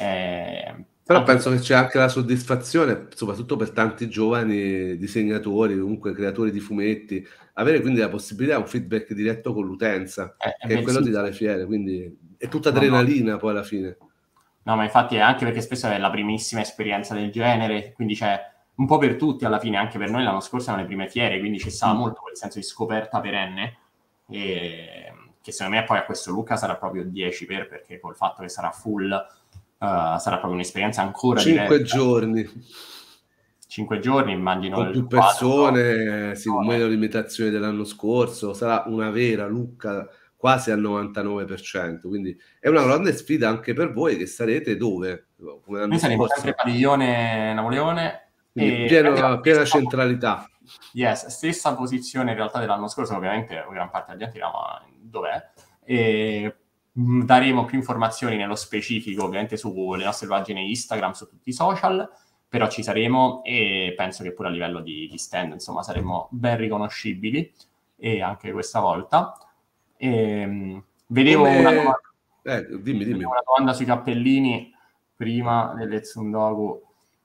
Eh, Però penso che c'è anche la soddisfazione, soprattutto per tanti giovani disegnatori, comunque creatori di fumetti, avere quindi la possibilità di un feedback diretto con l'utenza, eh, che è quello di dare fiere, quindi è tutta adrenalina no, no. poi alla fine. No, ma infatti è anche perché spesso è la primissima esperienza del genere, quindi c'è un po' per tutti alla fine, anche per noi l'anno scorso erano le prime fiere, quindi c'è stato mm. molto quel senso di scoperta perenne, e che secondo me poi a questo Lucca sarà proprio dieci per, perché col fatto che sarà full Uh, sarà proprio un'esperienza ancora Cinque diversa. giorni. Cinque giorni, immagino. Con più persone, sì, con meno limitazioni dell'anno scorso. Sarà una vera Lucca quasi al novantanove per cento. Quindi è una grande sfida anche per voi, che sarete dove? Come l'anno Noi saremo scorso. sempre Padiglione Napoleone. Quindi E pieno, piena centralità. Yes, stessa posizione in realtà dell'anno scorso, ovviamente gran parte della gente dirà ma dov'è? E mh, daremo più informazioni nello specifico ovviamente sulle nostre pagine Instagram, su tutti i social, però ci saremo e penso che pure a livello di, di stand insomma saremo ben riconoscibili e anche questa volta. E, mh, vedevo Come... una, domanda, eh, dimmi, dimmi. una domanda sui cappellini prima delle Tsundoku.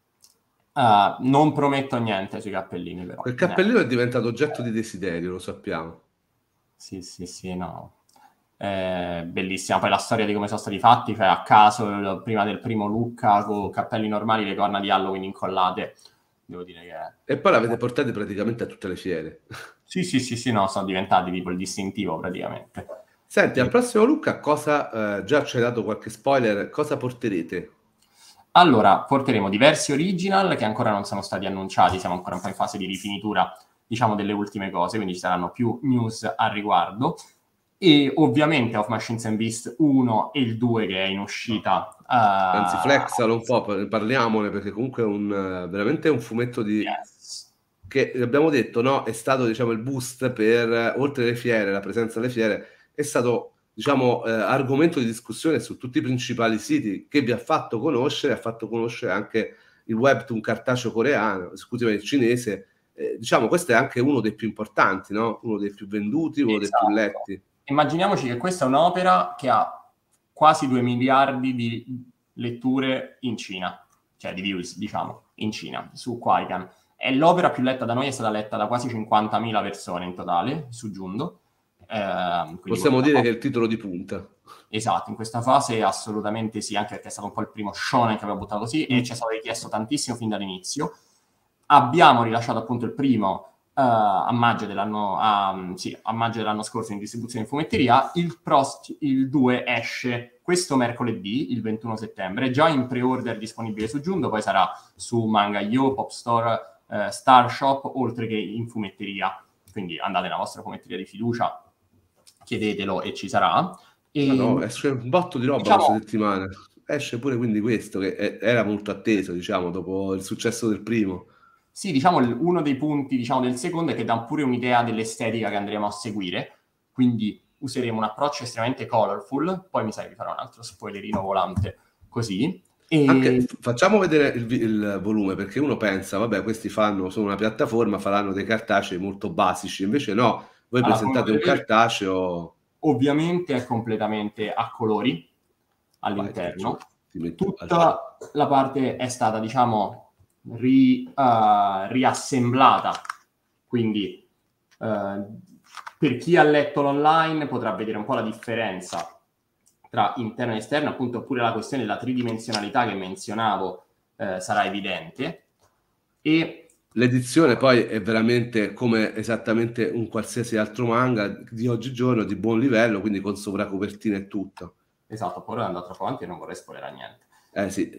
Uh, non prometto niente sui cappellini, però. Quel cappellino eh. è diventato oggetto di desiderio, lo sappiamo. Sì, sì, sì, no. Eh, bellissima. Poi la storia di come sono stati fatti, cioè a caso, prima del primo Lucca, con cappelli normali, le corna di Halloween incollate. Devo dire che... E poi l'avete portati praticamente a tutte le fiere. Sì, sì, sì, sì, no, sono diventati tipo il distintivo praticamente. Senti, e... al prossimo Lucca cosa, eh, già ci hai dato qualche spoiler, cosa porterete? Allora, porteremo diversi original che ancora non sono stati annunciati, siamo ancora un po' in fase di rifinitura, diciamo, delle ultime cose, quindi ci saranno più news al riguardo. E ovviamente Of Machines and Beasts uno e il due che è in uscita. Uh... Anzi, flexalo un po', parliamone, perché comunque è un, veramente un fumetto di... Yes. che abbiamo detto, no? È stato, diciamo, il boost per, oltre le fiere, la presenza alle fiere, è stato... diciamo, eh, argomento di discussione su tutti i principali siti, che vi ha fatto conoscere, ha fatto conoscere anche il webtoon cartaceo coreano, scusami, il cinese. Eh, diciamo, questo è anche uno dei più importanti, no? Uno dei più venduti, uno Esatto. dei più letti. Immaginiamoci che questa è un'opera che ha quasi due miliardi di letture in Cina, cioè di views, diciamo, in Cina, su Kwaikan. È l'opera più letta da noi, è stata letta da quasi cinquantamila persone in totale, su Giundo. Eh, Possiamo dire che è il titolo di punta. Esatto, in questa fase assolutamente sì, anche perché è stato un po' il primo shonen che aveva buttato così mm. e ci è stato richiesto tantissimo fin dall'inizio. Abbiamo rilasciato appunto il primo uh, a, maggio dell'anno, uh, sì, a maggio dell'anno scorso in distribuzione in fumetteria. Il, prost- il due esce questo mercoledì, il ventuno settembre, già in pre-order disponibile su Giundo, poi sarà su Manga.io, Pop Store, uh, Star Shop, oltre che in fumetteria. Quindi andate nella vostra fumetteria di fiducia, chiedetelo e ci sarà. E, ah no, esce un botto di roba, diciamo, questa settimana. Esce pure quindi questo, che è, era molto atteso, diciamo, dopo il successo del primo. Sì, diciamo, uno dei punti, diciamo, del secondo è che dà pure un'idea dell'estetica che andremo a seguire, quindi useremo un approccio estremamente colorful, poi mi sa che vi farò un altro spoilerino volante, così. E... Anche, facciamo vedere il, il volume, perché uno pensa, vabbè, questi fanno, sono una piattaforma, faranno dei cartacei molto basici, invece no, voi allora, presentate un cartaceo... Ovviamente è completamente a colori all'interno. Vai, tutta la parte è stata, diciamo, ri, uh, riassemblata. Quindi uh, per chi ha letto l'online potrà vedere un po' la differenza tra interno e esterno, appunto, oppure la questione della tridimensionalità che menzionavo uh, sarà evidente. E l'edizione poi è veramente come esattamente un qualsiasi altro manga di oggigiorno, di buon livello, quindi con sovracopertina e tutto. Esatto, poi andando troppo avanti e non vorrei spoilerare niente. Eh sì.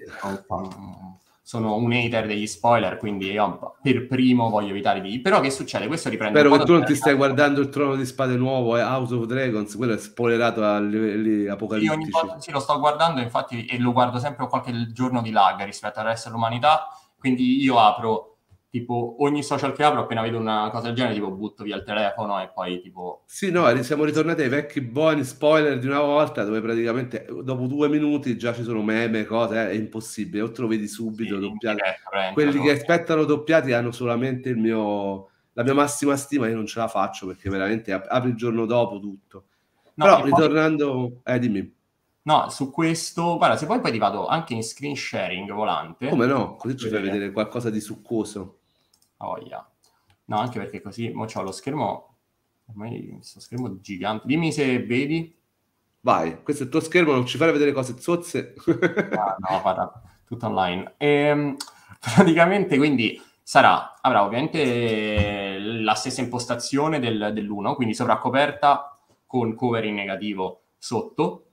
Sono un hater degli spoiler, quindi io per primo voglio evitare di... Però che succede? Questo riprende... Spero che tu non ti stai guardando il Trono di Spade nuovo, eh, House of Dragons, quello è spoilerato a livelli apocalittici. Sì, ogni volta, sì, lo sto guardando, infatti, e lo guardo sempre qualche giorno di lag rispetto al resto dell'umanità, quindi io apro... tipo ogni social che apro, appena vedo una cosa del genere, tipo butto via il telefono e poi tipo... Sì, no, siamo ritornati ai vecchi buoni spoiler di una volta, dove praticamente dopo due minuti già ci sono meme, cose, eh, è impossibile, o te lo vedi subito, sì, doppiati. Quelli che aspettano doppiati hanno solamente il mio... la mia massima stima, io non ce la faccio, perché veramente apri il giorno dopo tutto. No, però ritornando... Poi... Eh, dimmi. No, su questo, guarda, se poi poi ti vado anche in screen sharing volante. Come no? Così ci fai vedere qualcosa di succoso. Oh, yeah. No, anche perché così mo c'ho lo schermo, ormai questo schermo gigante. Dimmi se vedi. Vai, questo è il tuo schermo, non ci fai vedere cose zozze. Ah, no, guarda, tutto online. E, praticamente, quindi, sarà, avrà ovviamente la stessa impostazione del, dell'uno, quindi sovraccoperta con cover in negativo sotto,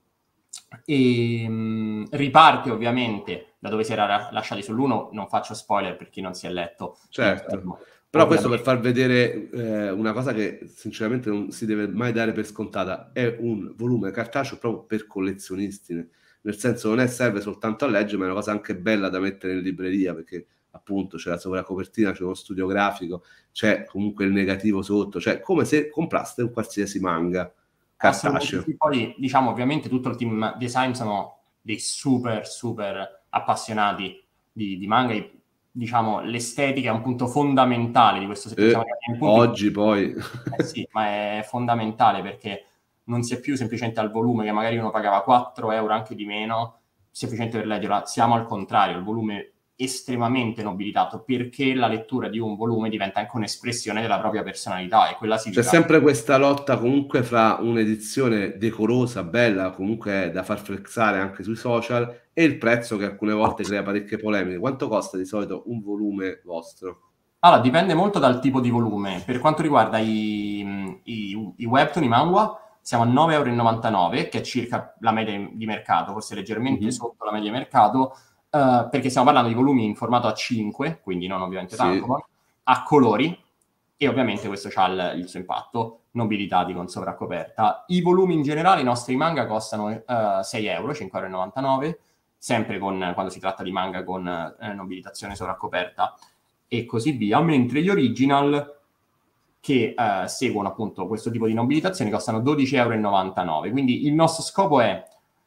E mh, riparte ovviamente da dove si era lasciati sull'uno, non faccio spoiler per chi non si è letto. Certo, però questo per far vedere eh, una cosa che sinceramente non si deve mai dare per scontata, è un volume cartaceo proprio per collezionisti, nel senso non è serve soltanto a leggere, ma è una cosa anche bella da mettere in libreria, perché appunto c'è la sovracopertina, c'è uno studio grafico, c'è comunque il negativo sotto, cioè come se compraste un qualsiasi manga cartaceo. Sì, poi diciamo ovviamente tutto il team design sono dei super super appassionati di, di manga, e, diciamo l'estetica è un punto fondamentale di questo settore. Eh, oggi poi eh sì, ma è fondamentale perché non si è più semplicemente al volume, che magari uno pagava quattro euro, anche di meno, semplicemente per leggerla. Siamo al contrario, il volume estremamente nobilitato, perché la lettura di un volume diventa anche un'espressione della propria personalità, e quella si c'è sempre questa lotta comunque fra un'edizione decorosa, bella, comunque da far flexare anche sui social, e il prezzo che alcune volte crea parecchie polemiche. Quanto costa di solito un volume vostro? Allora, dipende molto dal tipo di volume. Per quanto riguarda i, i, i webtoon, i manhwa, siamo a nove e novantanove euro, che è circa la media di mercato, forse leggermente mm-hmm. sotto la media di mercato, Uh, perché stiamo parlando di volumi in formato A cinque, quindi non ovviamente sì. tanto, a colori, e ovviamente questo ha il, il suo impatto, nobilitati con sovraccoperta. I volumi in generale, i nostri manga costano uh, sei euro, cinque e novantanove euro, sempre con, quando si tratta di manga con eh, nobilitazione sovraccoperta e così via, mentre gli original che uh, seguono appunto questo tipo di nobilitazione costano dodici e novantanove euro. Quindi il nostro scopo è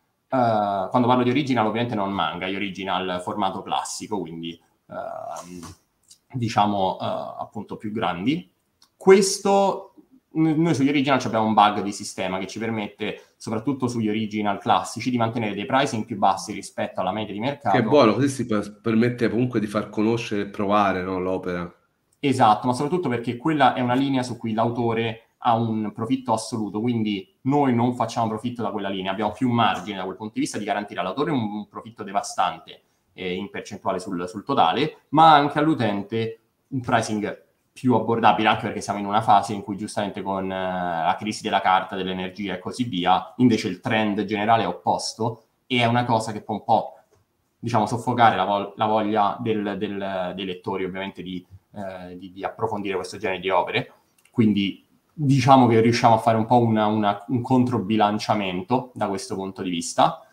Uh, quando parlo di original ovviamente non manga, gli original formato classico, quindi uh, diciamo uh, appunto più grandi. Questo, n- noi sugli original abbiamo un bug di sistema che ci permette, soprattutto sugli original classici, di mantenere dei pricing più bassi rispetto alla media di mercato. Che buono, così si per- permette comunque di far conoscere e provare, no, l'opera. Esatto, ma soprattutto perché quella è una linea su cui l'autore ha un profitto assoluto, quindi noi non facciamo profitto da quella linea, abbiamo più margine da quel punto di vista di garantire all'autore un, un profitto devastante eh, in percentuale sul, sul totale, ma anche all'utente un pricing più abbordabile, anche perché siamo in una fase in cui giustamente con eh, la crisi della carta, dell'energia e così via, invece il trend generale è opposto, e è una cosa che può un po', diciamo, soffocare la, vo- la voglia del, del, dei lettori, ovviamente, di, eh, di, di approfondire questo genere di opere. Quindi diciamo che riusciamo a fare un po' una, una, un controbilanciamento da questo punto di vista.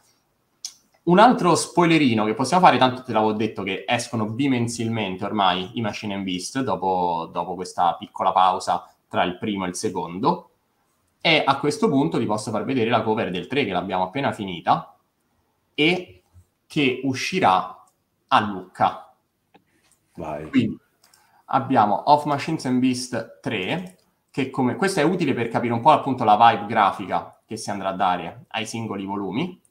Un altro spoilerino che possiamo fare, tanto te l'avevo detto che escono bimensilmente ormai i Machine and Beast, dopo, dopo questa piccola pausa tra il primo e il secondo, e a questo punto vi posso far vedere la cover del tre, che l'abbiamo appena finita, e che uscirà a Lucca. Vai. Quindi abbiamo Of Machines and Beast tre, che come questo è utile per capire un po' appunto la vibe grafica che si andrà a dare ai singoli volumi,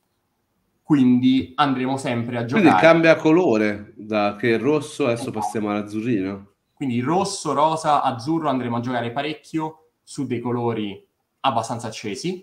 quindi andremo sempre a giocare. Quindi cambia colore, da che rosso adesso passiamo all'azzurrino. Quindi rosso, rosa, azzurro, andremo a giocare parecchio su dei colori abbastanza accesi,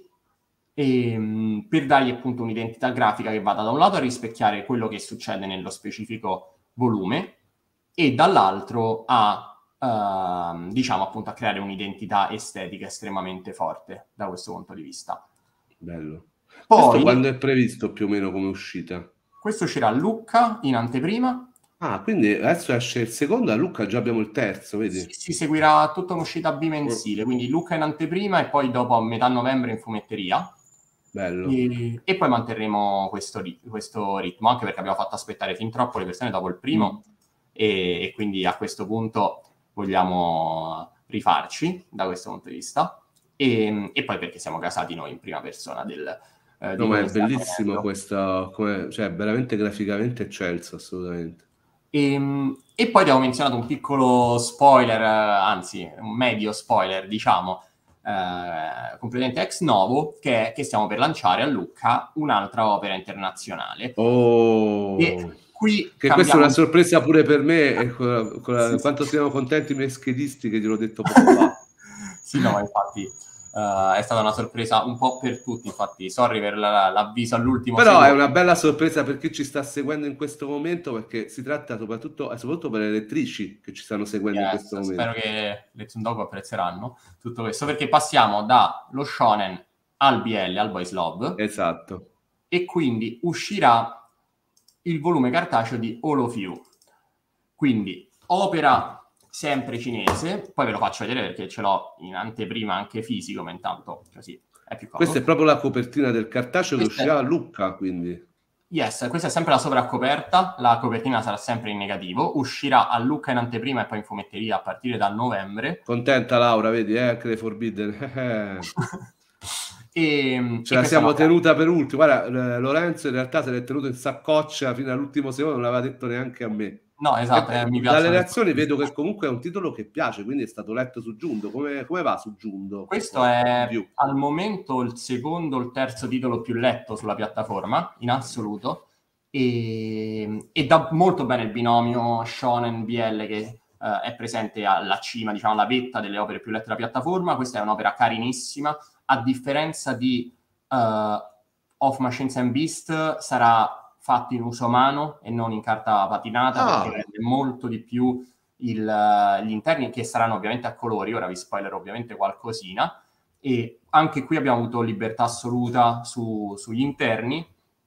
e, mh, per dargli appunto un'identità grafica che vada da un lato a rispecchiare quello che succede nello specifico volume, e dall'altro a Uh, diciamo appunto a creare un'identità estetica estremamente forte da questo punto di vista. Bello. Poi, questo quando è previsto più o meno come uscita? Questo uscirà a Lucca in anteprima. Ah, quindi adesso esce il secondo, a Lucca già abbiamo il terzo, vedi? Si, si seguirà tutta un'uscita bimensile, quindi Lucca in anteprima e poi dopo a metà novembre in fumetteria. Bello. E, e poi manterremo questo, questo ritmo, anche perché abbiamo fatto aspettare fin troppo le persone dopo il primo, mm. e, e quindi a questo punto vogliamo rifarci da questo punto di vista, e, e poi perché siamo casati noi in prima persona del eh, no, ma è bellissimo questo, come, cioè veramente graficamente eccelso, assolutamente. E, e poi abbiamo menzionato un piccolo spoiler, anzi un medio spoiler, diciamo, eh, completamente ex novo, che è che stiamo per lanciare a Lucca un'altra opera internazionale. Oh! E qui che cambiamo... questa è una sorpresa pure per me, e con la, con la, sì, quanto sì. siamo contenti i miei schedisti che gliel'ho detto poco fa. Sì, no, infatti uh, è stata una sorpresa un po' per tutti, infatti sorry per la, l'avviso all'ultimo però secondo. È una bella sorpresa per chi ci sta seguendo in questo momento, perché si tratta soprattutto, soprattutto per le lettrici che ci stanno seguendo yes, in questo momento. Spero che le Tsundoku apprezzeranno tutto questo, perché passiamo dallo shonen al B L, al boys love. Esatto. e quindi uscirà il volume cartaceo di All of You. Quindi opera sempre cinese, poi ve lo faccio vedere perché ce l'ho in anteprima anche fisico, ma intanto così è più comodo. Questa è proprio la copertina del cartaceo Questa che uscirà a Lucca, quindi. Yes, questa è sempre la sovracoperta, la copertina sarà sempre in negativo, uscirà a Lucca in anteprima e poi in fumetteria a partire da novembre. Contenta Laura, vedi, eh, anche le Forbidden. e, Ce e la siamo opera... tenuta per ultimo. Guarda, Lorenzo in realtà se l'è tenuto in saccoccia fino all'ultimo secondo, non l'aveva detto neanche a me. No, esatto, e, eh, mi dalle piace. reazioni vedo che comunque è un titolo che piace, quindi è stato letto su Giundo. Come, come va su Giundo? Questo è al momento il secondo o il terzo titolo più letto sulla piattaforma, in assoluto, e, e dà molto bene il binomio Shonen B L che uh, è presente alla cima, diciamo, alla vetta delle opere più lette della piattaforma. Questa è un'opera carinissima, a differenza di uh, Of Machines and Beast, sarà fatto in uso umano e non in carta patinata, ah. perché rende molto di più il, gli interni, che saranno ovviamente a colori. Ora vi spoilerò ovviamente qualcosina, e anche qui abbiamo avuto libertà assoluta su, sugli interni,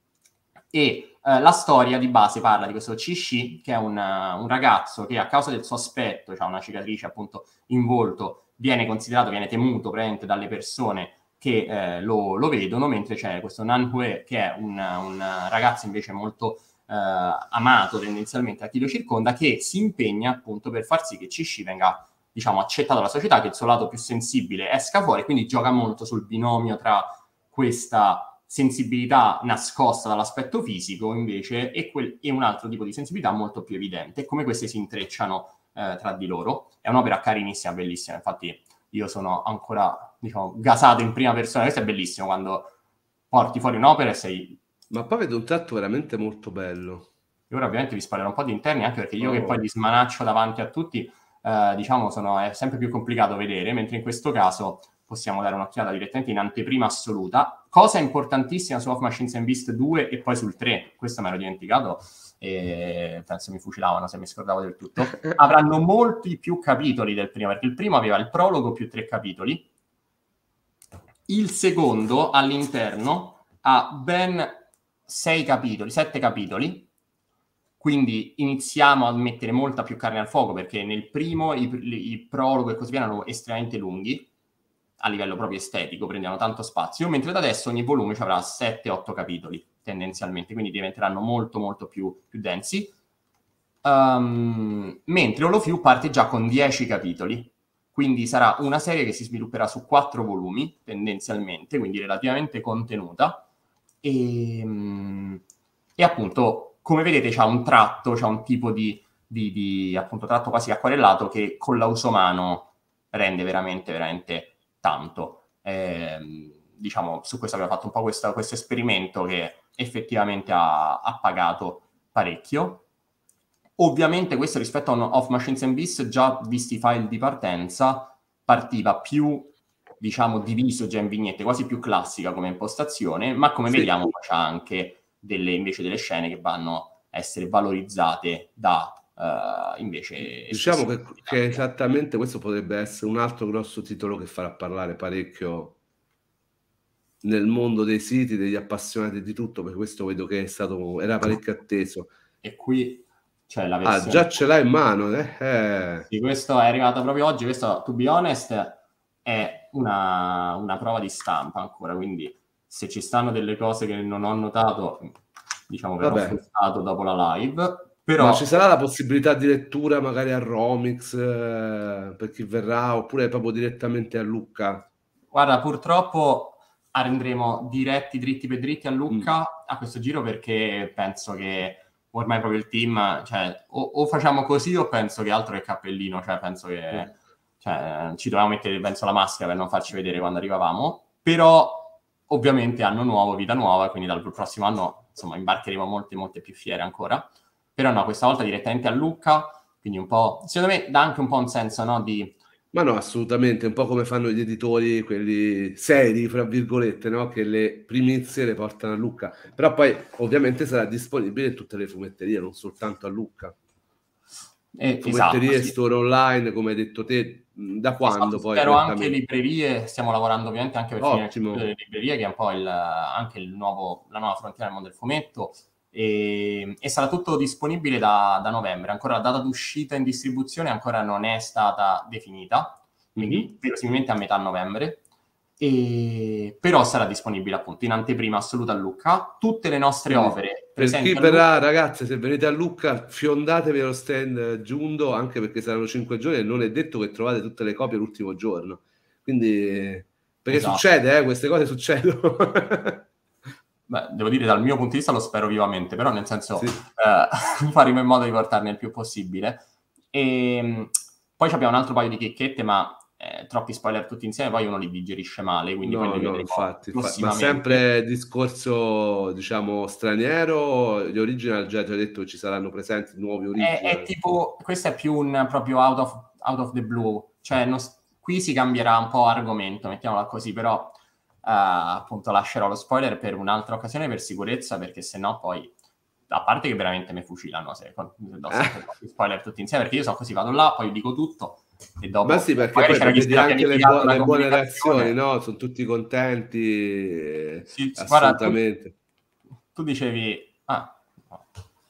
e eh, la storia di base parla di questo Cishi, che è un, un ragazzo che a causa del suo aspetto, cioè una cicatrice appunto in volto, viene considerato, viene temuto praticamente dalle persone che eh, lo, lo vedono, mentre c'è questo Nanhue, che è un, un ragazzo invece molto eh, amato tendenzialmente da chi lo circonda, che si impegna appunto per far sì che Cishi venga, diciamo, accettato dalla società, che il suo lato più sensibile esca fuori, quindi gioca molto sul binomio tra questa sensibilità nascosta dall'aspetto fisico invece e, quel, e un altro tipo di sensibilità molto più evidente, e come queste si intrecciano eh, tra di loro. È un'opera carinissima, bellissima, infatti io sono ancora, diciamo, gasato in prima persona. Questo è bellissimo, quando porti fuori un'opera e sei... Ma poi vedo un tratto veramente molto bello. E ora ovviamente vi spoilerò un po' di interni, anche perché io oh. che poi li smanaccio davanti a tutti, eh, diciamo, sono, è sempre più complicato vedere, mentre in questo caso possiamo dare un'occhiata direttamente in anteprima assoluta. Cosa importantissima su Of Machines and Beast due e poi sul tre, questo me l'ho dimenticato, e penso mi fucilavano se mi scordavo del tutto. Avranno molti più capitoli del primo, perché il primo aveva il prologo più tre capitoli, il secondo all'interno ha ben sei capitoli, sette capitoli, quindi iniziamo a mettere molta più carne al fuoco, perché nel primo i, i prologo e così via erano estremamente lunghi a livello proprio estetico, prendevano tanto spazio, mentre da adesso ogni volume ci avrà sette otto capitoli tendenzialmente, quindi diventeranno molto molto più, più densi. Um, mentre All of You parte già con dieci capitoli, quindi sarà una serie che si svilupperà su quattro volumi tendenzialmente, quindi relativamente contenuta, e, e appunto come vedete c'ha un tratto, c'ha un tipo di, di, di appunto tratto quasi acquarellato che con l'ausomano rende veramente veramente tanto. Eh, diciamo, su questo abbiamo fatto un po' questo, questo esperimento che effettivamente ha, ha pagato parecchio. Ovviamente questo rispetto a un Of Machines and Beast, già visti i file di partenza, partiva più, diciamo, diviso già in vignette, quasi più classica come impostazione, ma come sì. vediamo c'è anche delle, invece delle scene che vanno a essere valorizzate da uh, invece... Diciamo che, che esattamente questo potrebbe essere un altro grosso titolo che farà parlare parecchio nel mondo dei siti, degli appassionati di tutto, perché questo vedo che è stato, era parecchio atteso. E qui c'è la versione... Ah, già ce l'hai in mano, eh? eh. Sì, questo è arrivato proprio oggi. Questo, to be honest, è una, una prova di stampa ancora, quindi se ci stanno delle cose che non ho notato, diciamo verrò frustrato dopo la live. Però... Ma ci sarà la possibilità di lettura magari a Romix eh, per chi verrà, oppure proprio direttamente a Lucca? Guarda, purtroppo andremo diretti, dritti per dritti a Lucca mm. a questo giro, perché penso che ormai proprio il team, cioè, o, o facciamo così o penso che altro che cappellino, cioè penso che mm. cioè, ci dovevamo mettere, penso, la maschera per non farci vedere quando arrivavamo, però ovviamente anno nuovo, vita nuova, quindi dal prossimo anno, insomma, imbarcheremo molte, molte più fiere ancora. Però no, questa volta direttamente a Lucca, quindi un po', secondo me dà anche un po' un senso, no, di... Ma no, assolutamente, un po' come fanno gli editori, quelli seri, fra virgolette, no? Che le primizie le portano a Lucca. Però poi ovviamente sarà disponibile in tutte le fumetterie, non soltanto a Lucca. Eh, fumetterie, esatto, sì. store online, come hai detto te, da quando Esatto, poi? spero anche librerie, stiamo lavorando ovviamente anche per finire il Ottimo. circuito delle librerie, che è un po' il, anche il nuovo, la nuova frontiera nel mondo del fumetto, e, e sarà tutto disponibile da, da novembre. Ancora la data d'uscita in distribuzione ancora non è stata definita, quindi Mm-hmm. verosimilmente a metà novembre, e, però sarà disponibile appunto in anteprima assoluta a Lucca. Tutte le nostre Quindi, opere per presenti chi a verrà, Lucca... ragazze, se venite a Lucca, fiondatevi allo stand Giundo, anche perché saranno cinque giorni e non è detto che trovate tutte le copie l'ultimo giorno. Quindi, perché Esatto. succede, eh, queste cose succedono. Beh, devo dire, dal mio punto di vista lo spero vivamente, però nel senso Sì. eh, faremo in modo di portarne il più possibile. E poi abbiamo un altro paio di chicchette, ma eh, troppi spoiler tutti insieme, poi uno li digerisce male, quindi No, poi li no, vedremo infatti, infa- ma prossimamente. sempre discorso, diciamo, straniero, gli original già ti ho detto che ci saranno presenti nuovi È, è original. tipo, questo è più un proprio out of, out of the blue, cioè non s- qui si cambierà un po' argomento, mettiamola così, però eh, appunto lascerò lo spoiler per un'altra occasione per sicurezza, perché sennò poi, a parte che veramente mi fucilano se, se do sempre troppi spoiler tutti insieme, perché io so così, vado là, poi dico tutto e Ma dopo sì, perché magari poi c'era chi si vedi era anche le, pianificato buo- una le buone reazioni, comunicazione. no? Sono tutti contenti, eh, Sì, sì, guarda, tu, assolutamente. tu dicevi... Ah, no.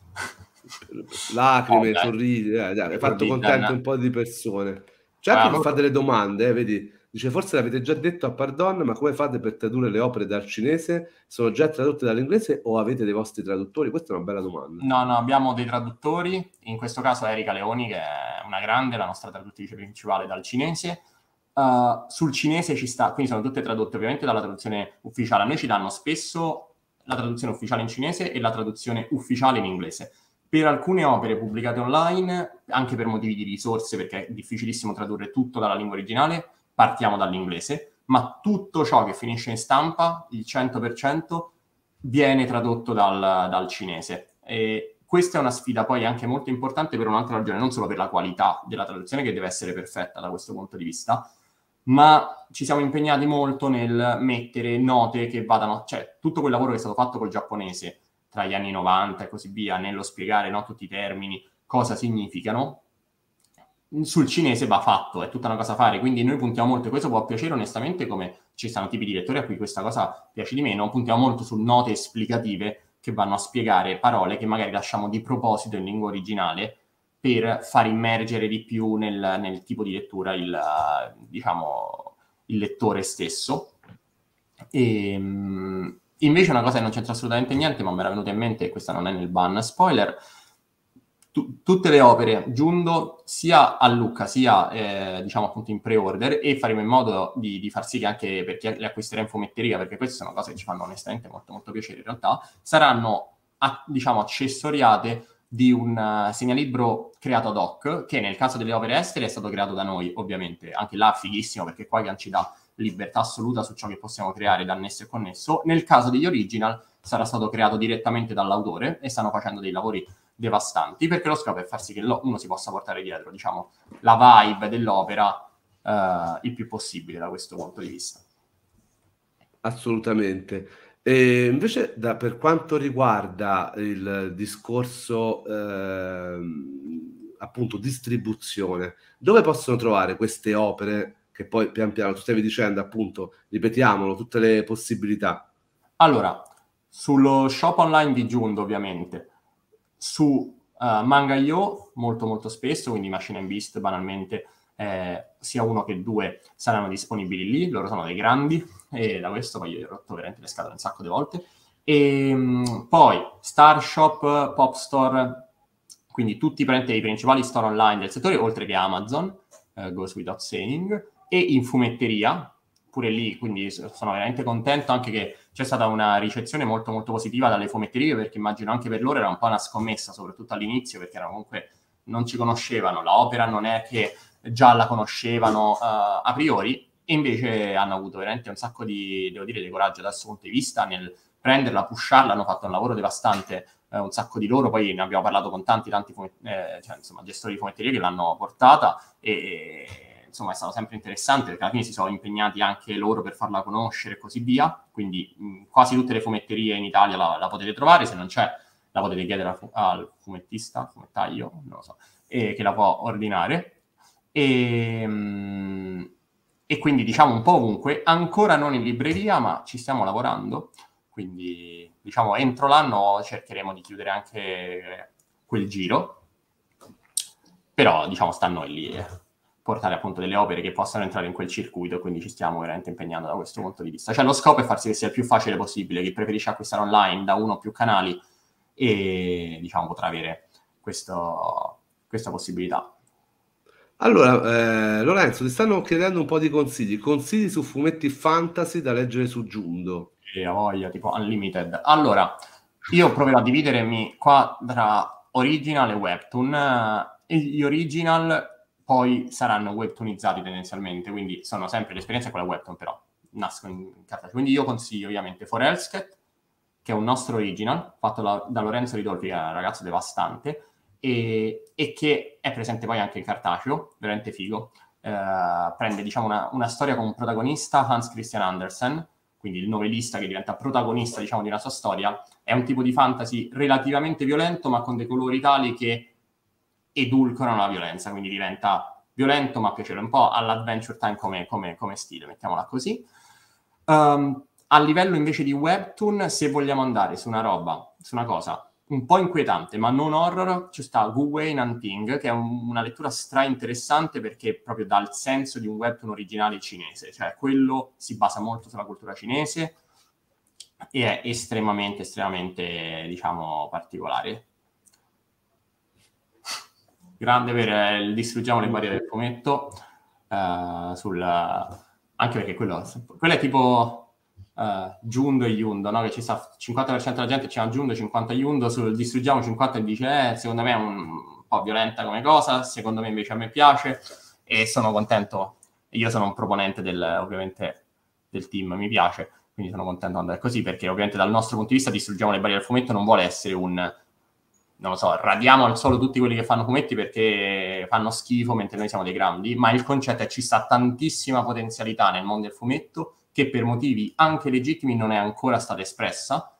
Oh, Lacrime, dai, sorrisi, eh, dai, hai fatto contente un Forbidden. po' di persone. C'è anche chi fa Allora, delle domande, eh, vedi, dice forse l'avete già detto a Pardon, ma come fate per tradurre le opere dal cinese? Sono già tradotte dall'inglese o avete dei vostri traduttori? Questa è una bella domanda. no, no, abbiamo dei traduttori, in questo caso Erika Leoni, che è una grande, la nostra traduttrice principale dal cinese. Uh, sul cinese ci sta, quindi sono tutte tradotte ovviamente dalla traduzione ufficiale. A noi ci danno spesso la traduzione ufficiale in cinese e la traduzione ufficiale in inglese. Per alcune opere pubblicate online, anche per motivi di risorse, perché è difficilissimo tradurre tutto dalla lingua originale, partiamo dall'inglese, ma tutto ciò che finisce in stampa, il cento per cento, viene tradotto dal, dal cinese. E questa è una sfida poi anche molto importante per un'altra ragione, non solo per la qualità della traduzione, che deve essere perfetta da questo punto di vista, ma ci siamo impegnati molto nel mettere note che vadano, cioè tutto quel lavoro che è stato fatto col giapponese tra gli anni novanta e così via, nello spiegare, no, tutti i termini, cosa significano, sul cinese va fatto, è tutta una cosa a fare, quindi noi puntiamo molto, e questo può piacere onestamente, come ci stanno tipi di lettori a cui questa cosa piace di meno, puntiamo molto su note esplicative che vanno a spiegare parole che magari lasciamo di proposito in lingua originale per far immergere di più nel, nel tipo di lettura il, diciamo, il lettore stesso. E, invece una cosa che non c'entra assolutamente niente, ma mi era venuta in mente, e questa non è nel ban spoiler, tu, tutte le opere giungo sia a Lucca sia eh, diciamo appunto in pre-order, e faremo in modo di, di far sì che anche per chi le acquisterà in fumetteria, perché queste sono cose che ci fanno onestamente molto molto piacere in realtà, saranno a, diciamo accessoriate di un uh, segnalibro creato ad hoc, che nel caso delle opere estere è stato creato da noi, ovviamente, anche là fighissimo, perché qua ci dà libertà assoluta su ciò che possiamo creare da annesso e connesso. Nel caso degli original sarà stato creato direttamente dall'autore e stanno facendo dei lavori devastanti, perché lo scopo è far sì che uno si possa portare dietro, diciamo, la vibe dell'opera eh, il più possibile da questo punto di vista. Assolutamente. E invece da, per quanto riguarda il discorso ehm, appunto distribuzione, dove possono trovare queste opere che poi pian piano tu stavi dicendo appunto, ripetiamolo, tutte le possibilità? Allora, sullo shop online di Giundo ovviamente, su uh, Manga punto io molto molto spesso, quindi Machine and Beast banalmente, eh, sia uno che due saranno disponibili lì, loro sono dei grandi, e da questo poi io ho rotto veramente le scatole un sacco di volte. E um, poi Star Shop, Pop Store, quindi tutti i principali store online del settore, oltre che Amazon, uh, goes without saying, e in fumetteria, pure lì, quindi sono veramente contento anche che c'è stata una ricezione molto molto positiva dalle fumetterie, perché immagino anche per loro era un po' una scommessa, soprattutto all'inizio, perché erano comunque non ci conoscevano, l'opera non è che già la conoscevano uh, a priori, e invece hanno avuto veramente un sacco di, devo dire, di coraggio dal suo punto di vista nel prenderla, pusharla, hanno fatto un lavoro devastante, eh, un sacco di loro, poi ne abbiamo parlato con tanti tanti fumet- eh, cioè, insomma, gestori di fumetterie che l'hanno portata, e insomma è stato sempre interessante, perché alla fine si sono impegnati anche loro per farla conoscere e così via, quindi mh, quasi tutte le fumetterie in Italia la, la potete trovare, se non c'è la potete chiedere al, fu- al fumettista, al fumettaio, non lo so, e che la può ordinare. E, e quindi diciamo un po' ovunque, ancora non in libreria, ma ci stiamo lavorando, quindi diciamo entro l'anno cercheremo di chiudere anche quel giro, però diciamo sta a noi lì eh, portare appunto delle opere che possano entrare in quel circuito, quindi ci stiamo veramente impegnando da questo punto di vista. Cioè lo scopo è farsi che sia il più facile possibile, chi preferisce acquistare online da uno o più canali e diciamo potrà avere questo, questa possibilità. Allora, eh, Lorenzo, ti stanno chiedendo un po' di consigli, consigli su fumetti fantasy da leggere su Giundo. E ho voglia, tipo Unlimited. Allora, io proverò a dividermi qua tra original e webtoon. E gli original poi saranno webtoonizzati tendenzialmente, quindi sono sempre l'esperienza è quella webtoon, però nascono in cartaceo. Quindi io consiglio ovviamente For Hellscat, che è un nostro original, fatto da, da Lorenzo Ridolfi, che è un ragazzo devastante, e, e che è presente poi anche in cartaceo, veramente figo. Eh, prende, diciamo, una, una storia con un protagonista, Hans Christian Andersen, quindi il novellista che diventa protagonista, diciamo, di una sua storia. È un tipo di fantasy relativamente violento, ma con dei colori tali che edulcorano la violenza, quindi diventa violento ma piacevole, un po' all'Adventure Time come, come, come stile, mettiamola così. Um, a livello invece di webtoon, se vogliamo andare su una roba, su una cosa un po' inquietante, ma non horror, ci sta Gu Wei Nanting, che è un, una lettura stra interessante perché proprio dà il senso di un webtoon originale cinese, cioè quello si basa molto sulla cultura cinese e è estremamente, estremamente, diciamo, particolare. Grande per il distruggiamo le barriere del fumetto, uh, sul, anche perché quello, quello è tipo uh, Giundo e Yundo, no? Che ci sta cinquanta per cento della gente c'è un Giundo, cinquanta Yundo, sul distruggiamo cinquanta e dice eh, secondo me è un po' violenta come cosa, secondo me invece a me piace e sono contento, io sono un proponente del, ovviamente del team, mi piace, quindi sono contento di andare così perché ovviamente dal nostro punto di vista distruggiamo le barriere del fumetto non vuole essere un non lo so, radiamo al solo tutti quelli che fanno fumetti perché fanno schifo mentre noi siamo dei grandi, ma il concetto è che ci sta tantissima potenzialità nel mondo del fumetto che per motivi anche legittimi non è ancora stata espressa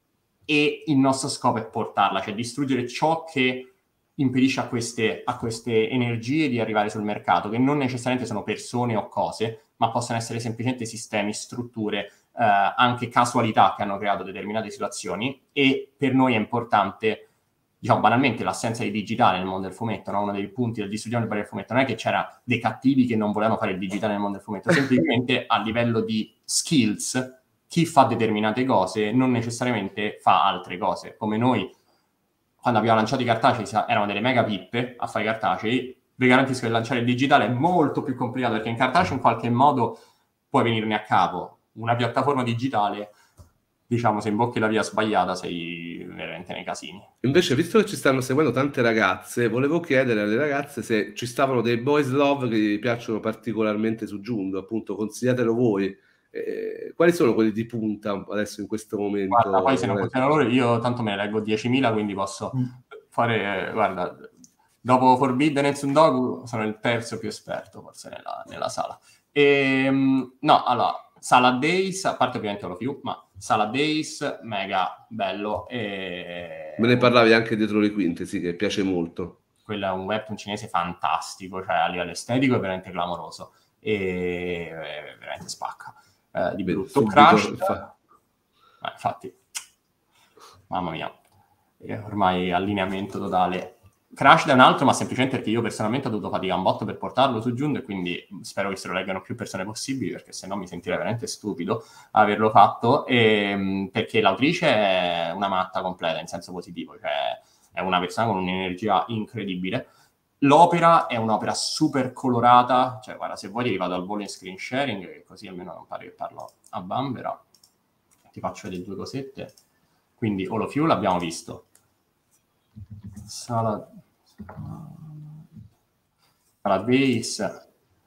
e il nostro scopo è portarla, cioè distruggere ciò che impedisce a queste, a queste energie di arrivare sul mercato, che non necessariamente sono persone o cose, ma possono essere semplicemente sistemi, strutture, eh, anche casualità che hanno creato determinate situazioni e per noi è importante diciamo banalmente l'assenza di digitale nel mondo del fumetto, no? Uno dei punti del distruggiamo le barriere del fumetto non è che c'era dei cattivi che non volevano fare il digitale nel mondo del fumetto, semplicemente a livello di skills chi fa determinate cose non necessariamente fa altre cose, come noi quando abbiamo lanciato i cartacei erano delle mega pippe a fare i cartacei, vi garantisco che lanciare il digitale è molto più complicato perché in cartaceo in qualche modo puoi venirne a capo, una piattaforma digitale diciamo, se imbocchi la via sbagliata sei veramente nei casini. Invece, visto che ci stanno seguendo tante ragazze, volevo chiedere alle ragazze se ci stavano dei boys love che gli piacciono particolarmente su Giundo, appunto, consigliatelo voi. Eh, quali sono quelli di punta adesso in questo momento? Guarda, poi se non consigliano loro, io tanto me ne leggo diecimila, quindi posso mm. fare, guarda, dopo Forbidden e Tsundoku sono il terzo più esperto forse nella, nella sala. E, no, allora, Sala Days, a parte ovviamente All of You, ma Sala Days, mega bello. E... Me ne parlavi anche dietro le quinte, sì, che piace molto. Quello è un webtoon cinese fantastico, cioè a livello estetico è veramente clamoroso e è veramente spacca. Eh, di brutto. Crash, fa... eh, infatti, mamma mia, è ormai allineamento totale. Crash è un altro, ma semplicemente perché io personalmente ho dovuto faticare un botto per portarlo su Giundo e quindi spero che se lo leggano più persone possibili perché sennò mi sentirei veramente stupido averlo fatto e, perché l'autrice è una matta completa in senso positivo, cioè è una persona con un'energia incredibile. L'opera è un'opera super colorata, cioè guarda, se vuoi ti vado al volo in screen sharing che così almeno non pare che parlo a bambera, ti faccio vedere due cosette. Quindi All of You l'abbiamo visto, Sala Sala Days,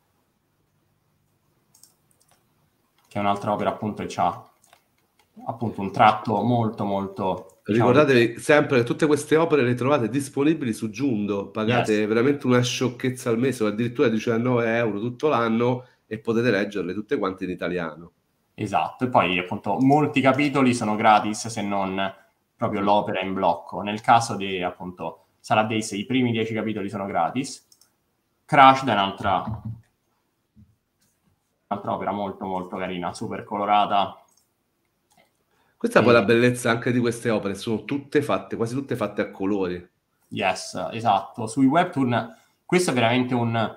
che è un'altra opera appunto che ha appunto un tratto molto molto diciamo, ricordatevi sempre che tutte queste opere le trovate disponibili su Giundo, pagate yes. veramente una sciocchezza al mese o addirittura diciannove euro tutto l'anno e potete leggerle tutte quante in italiano. Esatto, e poi appunto molti capitoli sono gratis se non proprio l'opera in blocco. Nel caso di appunto Salad Days, i primi dieci capitoli sono gratis. Crashed è un'altra, un'altra opera molto molto carina, super colorata. Questa è poi la bellezza anche di queste opere, sono tutte fatte, quasi tutte fatte a colori. Yes, esatto. Sui webtoon, questo è veramente un,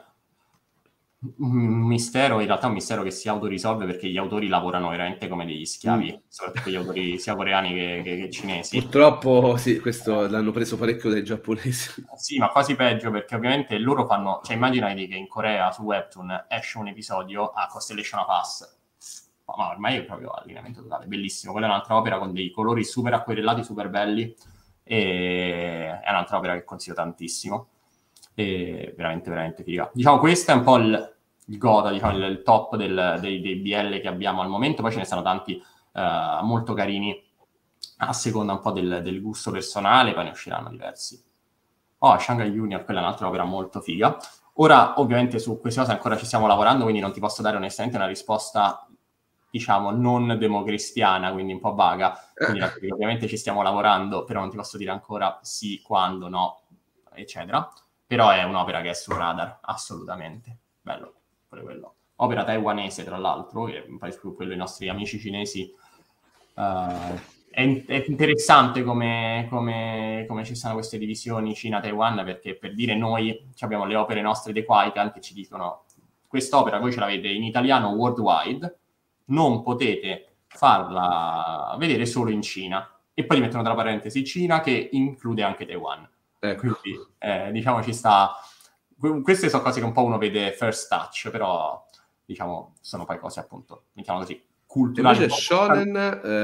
un mistero, in realtà un mistero che si autorisolve perché gli autori lavorano veramente come degli schiavi, mm. soprattutto gli autori sia coreani che, che, che cinesi. Purtroppo sì, questo l'hanno preso parecchio dai giapponesi. Sì, ma quasi peggio, perché ovviamente loro fanno, cioè immaginate che in Corea su webtoon esce un episodio a Constellation of Us, ma ormai è proprio allineamento totale, bellissimo. Quella è un'altra opera con dei colori super acquerellati, super belli, e è un'altra opera che consiglio tantissimo, e veramente veramente figa. Diciamo, questo è un po' il, il Gotha, diciamo, il, il top del, dei, dei B L che abbiamo al momento. Poi ce ne stanno tanti uh, molto carini, a seconda un po' del, del gusto personale, poi ne usciranno diversi. Oh, Shanghai Junior, quella è un'altra opera molto figa. Ora, ovviamente, su queste cose ancora ci stiamo lavorando, quindi non ti posso dare onestamente una risposta, diciamo, non democristiana, quindi un po' vaga. Quindi ovviamente ci stiamo lavorando, però non ti posso dire ancora sì, quando, no, eccetera. Però è un'opera che è sul radar, assolutamente. Bello, pure quello. Opera taiwanese, tra l'altro, che poi su quello i nostri amici cinesi... Uh, è, è interessante come, come, come ci sono queste divisioni Cina-Taiwan, perché per dire noi abbiamo le opere nostre dei Kwaikan che ci dicono quest'opera voi ce l'avete in italiano worldwide, non potete farla vedere solo in Cina, e poi gli mettono tra parentesi Cina che include anche Taiwan. Ecco. Quindi eh, diciamo ci sta, queste sono cose che un po' uno vede first touch, però diciamo sono poi cose appunto, mettiamo così, culturali. Invece shonen,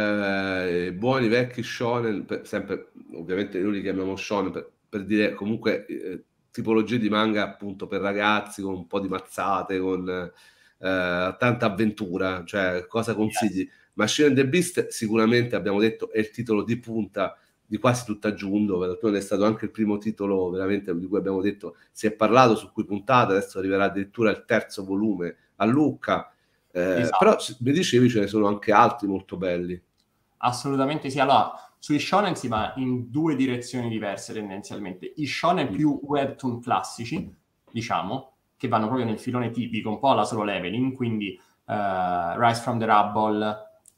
eh, buoni vecchi shonen, per, sempre ovviamente noi li chiamiamo shonen per, per dire comunque eh, tipologie di manga appunto per ragazzi con un po' di mazzate, con eh, tanta avventura, cioè cosa consigli? Yes. Machine and the Beast sicuramente abbiamo detto è il titolo di punta di quasi tutta Giundo, perché è stato anche il primo titolo veramente di cui abbiamo detto si è parlato, su cui puntate, adesso arriverà addirittura il terzo volume a Lucca. Eh, esatto. Però mi dicevi ce ne sono anche altri molto belli. Assolutamente sì. Allora, sui shonen si va in due direzioni diverse tendenzialmente. I shonen mm. più webtoon classici, diciamo, che vanno proprio nel filone tipico, un po' alla Solo Leveling, quindi uh, Rise from the Rubble,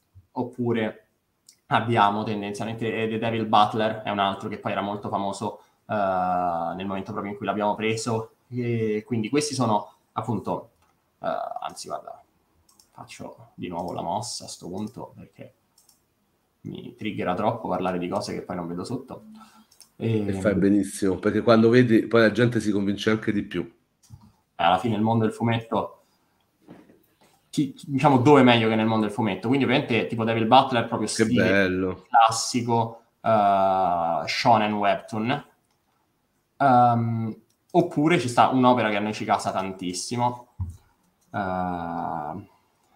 oppure abbiamo tendenzialmente The Devil Butler, è un altro che poi era molto famoso uh, nel momento proprio in cui l'abbiamo preso, e quindi questi sono appunto, uh, anzi guarda, faccio di nuovo la mossa a sto punto perché mi triggera troppo parlare di cose che poi non vedo sotto. E, e fai benissimo, perché quando vedi poi la gente si convince anche di più. Alla fine il mondo del fumetto, chi, diciamo dove è meglio che nel mondo del fumetto, quindi ovviamente tipo Devil Butler proprio che stile bello. classico uh, shonen webtoon. Um, oppure ci sta un'opera che a noi ci casa tantissimo, uh,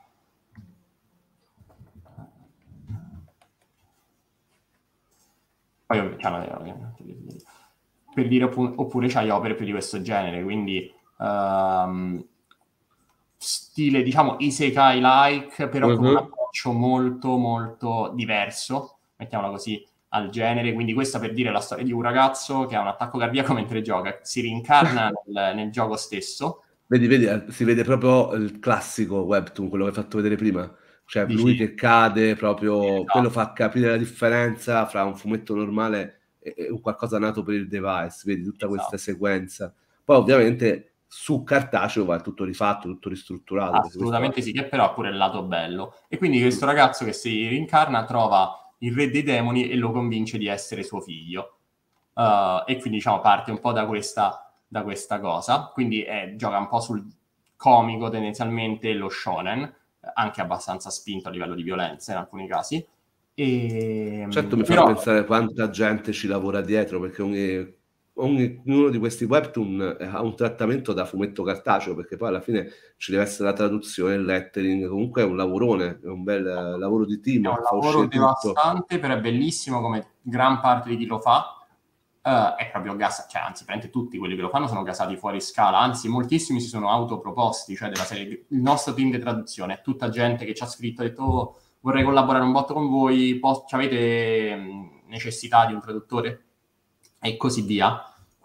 poi cioè, per dire oppure c'hai opere più di questo genere, quindi um, stile diciamo isekai like, però uh-huh. con un approccio molto molto diverso, mettiamola così, al genere. Quindi questa per dire la storia di un ragazzo che ha un attacco cardiaco mentre gioca, si rincarna nel, nel gioco stesso. Vedi, vedi, si vede proprio il classico webtoon, quello che hai fatto vedere prima. Cioè Dici, lui che cade proprio, esatto. Quello fa capire la differenza fra un fumetto normale e, e un qualcosa nato per il device, vedi tutta esatto. questa sequenza. Poi ovviamente su cartaceo va tutto rifatto, tutto ristrutturato. Assolutamente sì, che però ha pure il lato bello. E quindi questo ragazzo che si rincarna trova il re dei demoni e lo convince di essere suo figlio. Uh, e quindi diciamo parte un po' da questa, da questa cosa. Quindi eh, gioca un po' sul comico tendenzialmente, lo shonen, anche abbastanza spinto a livello di violenza in alcuni casi. E, certo mi però... fa pensare quanta gente ci lavora dietro, perché ogni, ognuno di questi webtoon ha un trattamento da fumetto cartaceo, perché poi alla fine ci deve essere la traduzione, il lettering, comunque è un lavorone, è un bel lavoro di team. È un lavoro devastante, tutto. Però è bellissimo come gran parte di chi lo fa. Uh, è proprio gas, cioè anzi praticamente tutti quelli che lo fanno sono gasati fuori scala, anzi moltissimi si sono autoproposti, cioè della serie, il nostro team di traduzione è tutta gente che ci ha scritto, ha detto oh, vorrei collaborare un botto con voi, post- avete mh, necessità di un traduttore e così via,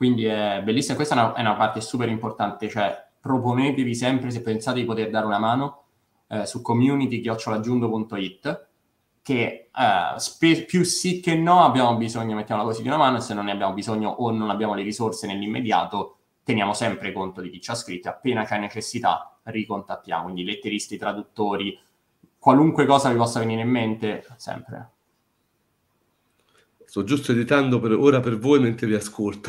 Quindi è bellissima, questa è una, è una parte super importante, cioè proponetevi sempre, se pensate di poter dare una mano, eh, su community chiocciola giundo punto it, che eh, spe- più sì che no abbiamo bisogno, mettiamola così, di una mano, e se non ne abbiamo bisogno o non abbiamo le risorse nell'immediato, teniamo sempre conto di chi ci ha scritto, appena c'è necessità ricontattiamo, quindi letteristi, traduttori, qualunque cosa vi possa venire in mente, sempre. Sto giusto editando per ora per voi mentre vi ascolto.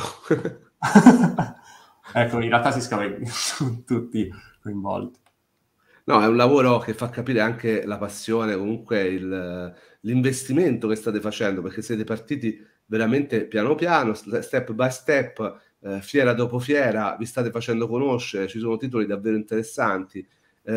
Ecco, in realtà si scopre che sono tutti coinvolti. No, è un lavoro che fa capire anche la passione, comunque il, l'investimento che state facendo, perché siete partiti veramente piano piano, step by step, eh, fiera dopo fiera, vi state facendo conoscere, ci sono titoli davvero interessanti.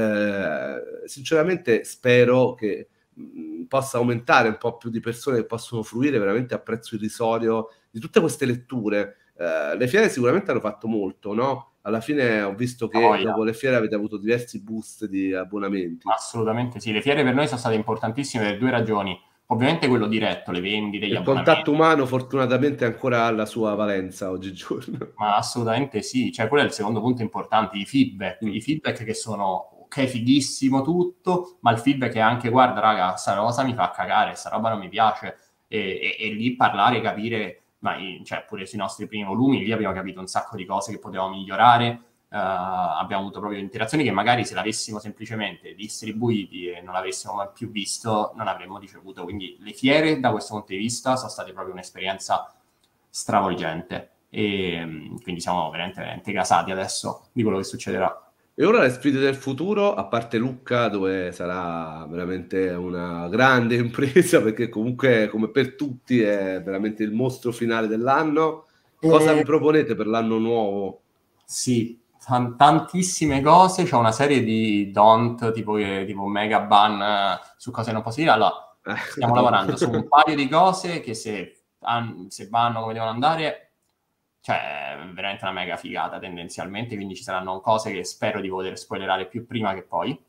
Eh, sinceramente spero che mh, possa aumentare un po' più di persone che possono fruire veramente a prezzo irrisorio di tutte queste letture. Eh, le fiere sicuramente hanno fatto molto, no? Alla fine ho visto che Poi, dopo le fiere avete avuto diversi boost di abbonamenti. assolutamente sì, le fiere per noi sono state importantissime per due ragioni. Ovviamente quello diretto, le vendite, gli Il abbonamenti, contatto umano fortunatamente ancora ha la sua valenza oggigiorno. ma assolutamente sì, cioè quello è il secondo punto importante, i feedback, Mm. i feedback che sono ok, fighissimo tutto, ma il feedback è anche guarda raga, sta cosa mi fa cagare, sta roba non mi piace, e, e, e lì parlare, capire, ma in- cioè pure sui nostri primi volumi, lì abbiamo capito un sacco di cose che potevamo migliorare. Uh, abbiamo avuto proprio interazioni che magari se l'avessimo semplicemente distribuiti e non l'avessimo mai più visto non avremmo ricevuto, quindi le fiere da questo punto di vista sono state proprio un'esperienza stravolgente e um, quindi siamo veramente, veramente gasati adesso di quello che succederà. E ora le sfide del futuro, a parte Lucca, dove sarà veramente una grande impresa, perché comunque, come per tutti, è veramente il mostro finale dell'anno. Cosa vi E... proponete per l'anno nuovo? Sì, tan- tantissime cose, c'è una serie di don't, tipo, che- tipo mega ban eh, su cose non posso dire. Allora, Eh, stiamo no. lavorando su un paio di cose che se, han- se vanno come devono andare, cioè è veramente una mega figata tendenzialmente, quindi ci saranno cose che spero di poter spoilerare più prima che poi.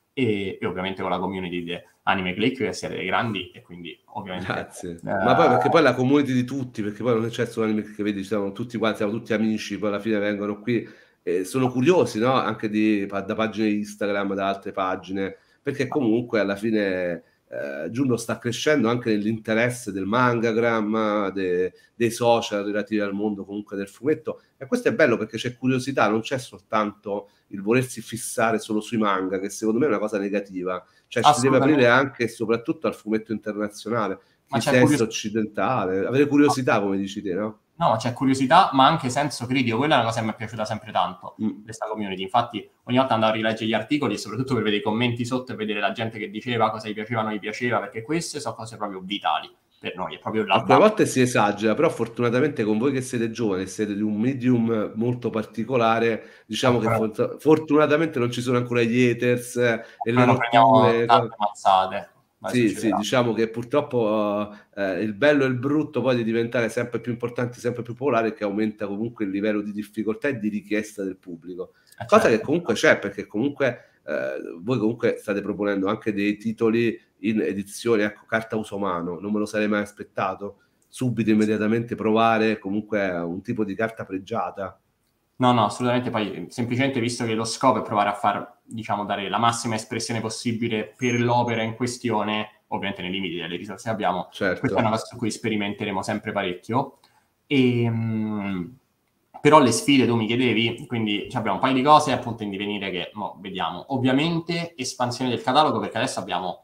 E, e ovviamente con la community di Anime Click, che siete dei grandi, e quindi ovviamente... Grazie. Ma poi eh, perché poi la community di tutti, perché poi non c'è solo anime che vedi, siamo tutti quanti, siamo tutti amici, poi alla fine vengono qui e sono curiosi, no? Anche di, da pagine Instagram, da altre pagine, perché comunque alla fine eh, Giuno sta crescendo anche nell'interesse del mangagram, de, dei social relativi al mondo comunque del fumetto, e questo è bello perché c'è curiosità, non c'è soltanto il volersi fissare solo sui manga, che secondo me è una cosa negativa, cioè ci si deve aprire assolutamente, anche e soprattutto al fumetto internazionale, ma chi c'è sia esso curiosità. occidentale, avere curiosità come dici te, no? No, c'è curiosità, ma anche senso critico. Quella è una cosa che mi è piaciuta sempre tanto, Mm. questa community. Infatti, ogni volta andavo a rileggere gli articoli, e soprattutto per vedere i commenti sotto e vedere la gente che diceva cosa gli piaceva o non gli piaceva, perché queste sono cose proprio vitali per noi, è proprio la Alcune base. volte si esagera, però fortunatamente con voi che siete giovani, siete di un medium molto particolare, diciamo che Ancora, for- fortunatamente non ci sono ancora gli haters eh, e le ancora non prendiamo rotture. tante mazzate, ma Sì, sì, succederà. diciamo che purtroppo eh, il bello e il brutto poi di diventare sempre più importanti, sempre più popolari, è che aumenta comunque il livello di difficoltà e di richiesta del pubblico. Eh, Cosa che certo. comunque c'è, perché comunque eh, voi comunque state proponendo anche dei titoli in edizione, ecco, carta uso mano, non me lo sarei mai aspettato, subito, immediatamente provare comunque un tipo di carta pregiata. No, no, assolutamente. Poi semplicemente visto che lo scopo è provare a far, diciamo, dare la massima espressione possibile per l'opera in questione, ovviamente nei limiti delle risorse che abbiamo, questa è una Certo. cosa su cui sperimenteremo sempre parecchio. E, mh, però le sfide tu mi chiedevi, quindi cioè, abbiamo un paio di cose appunto in divenire che mo, vediamo. Ovviamente espansione del catalogo, perché adesso abbiamo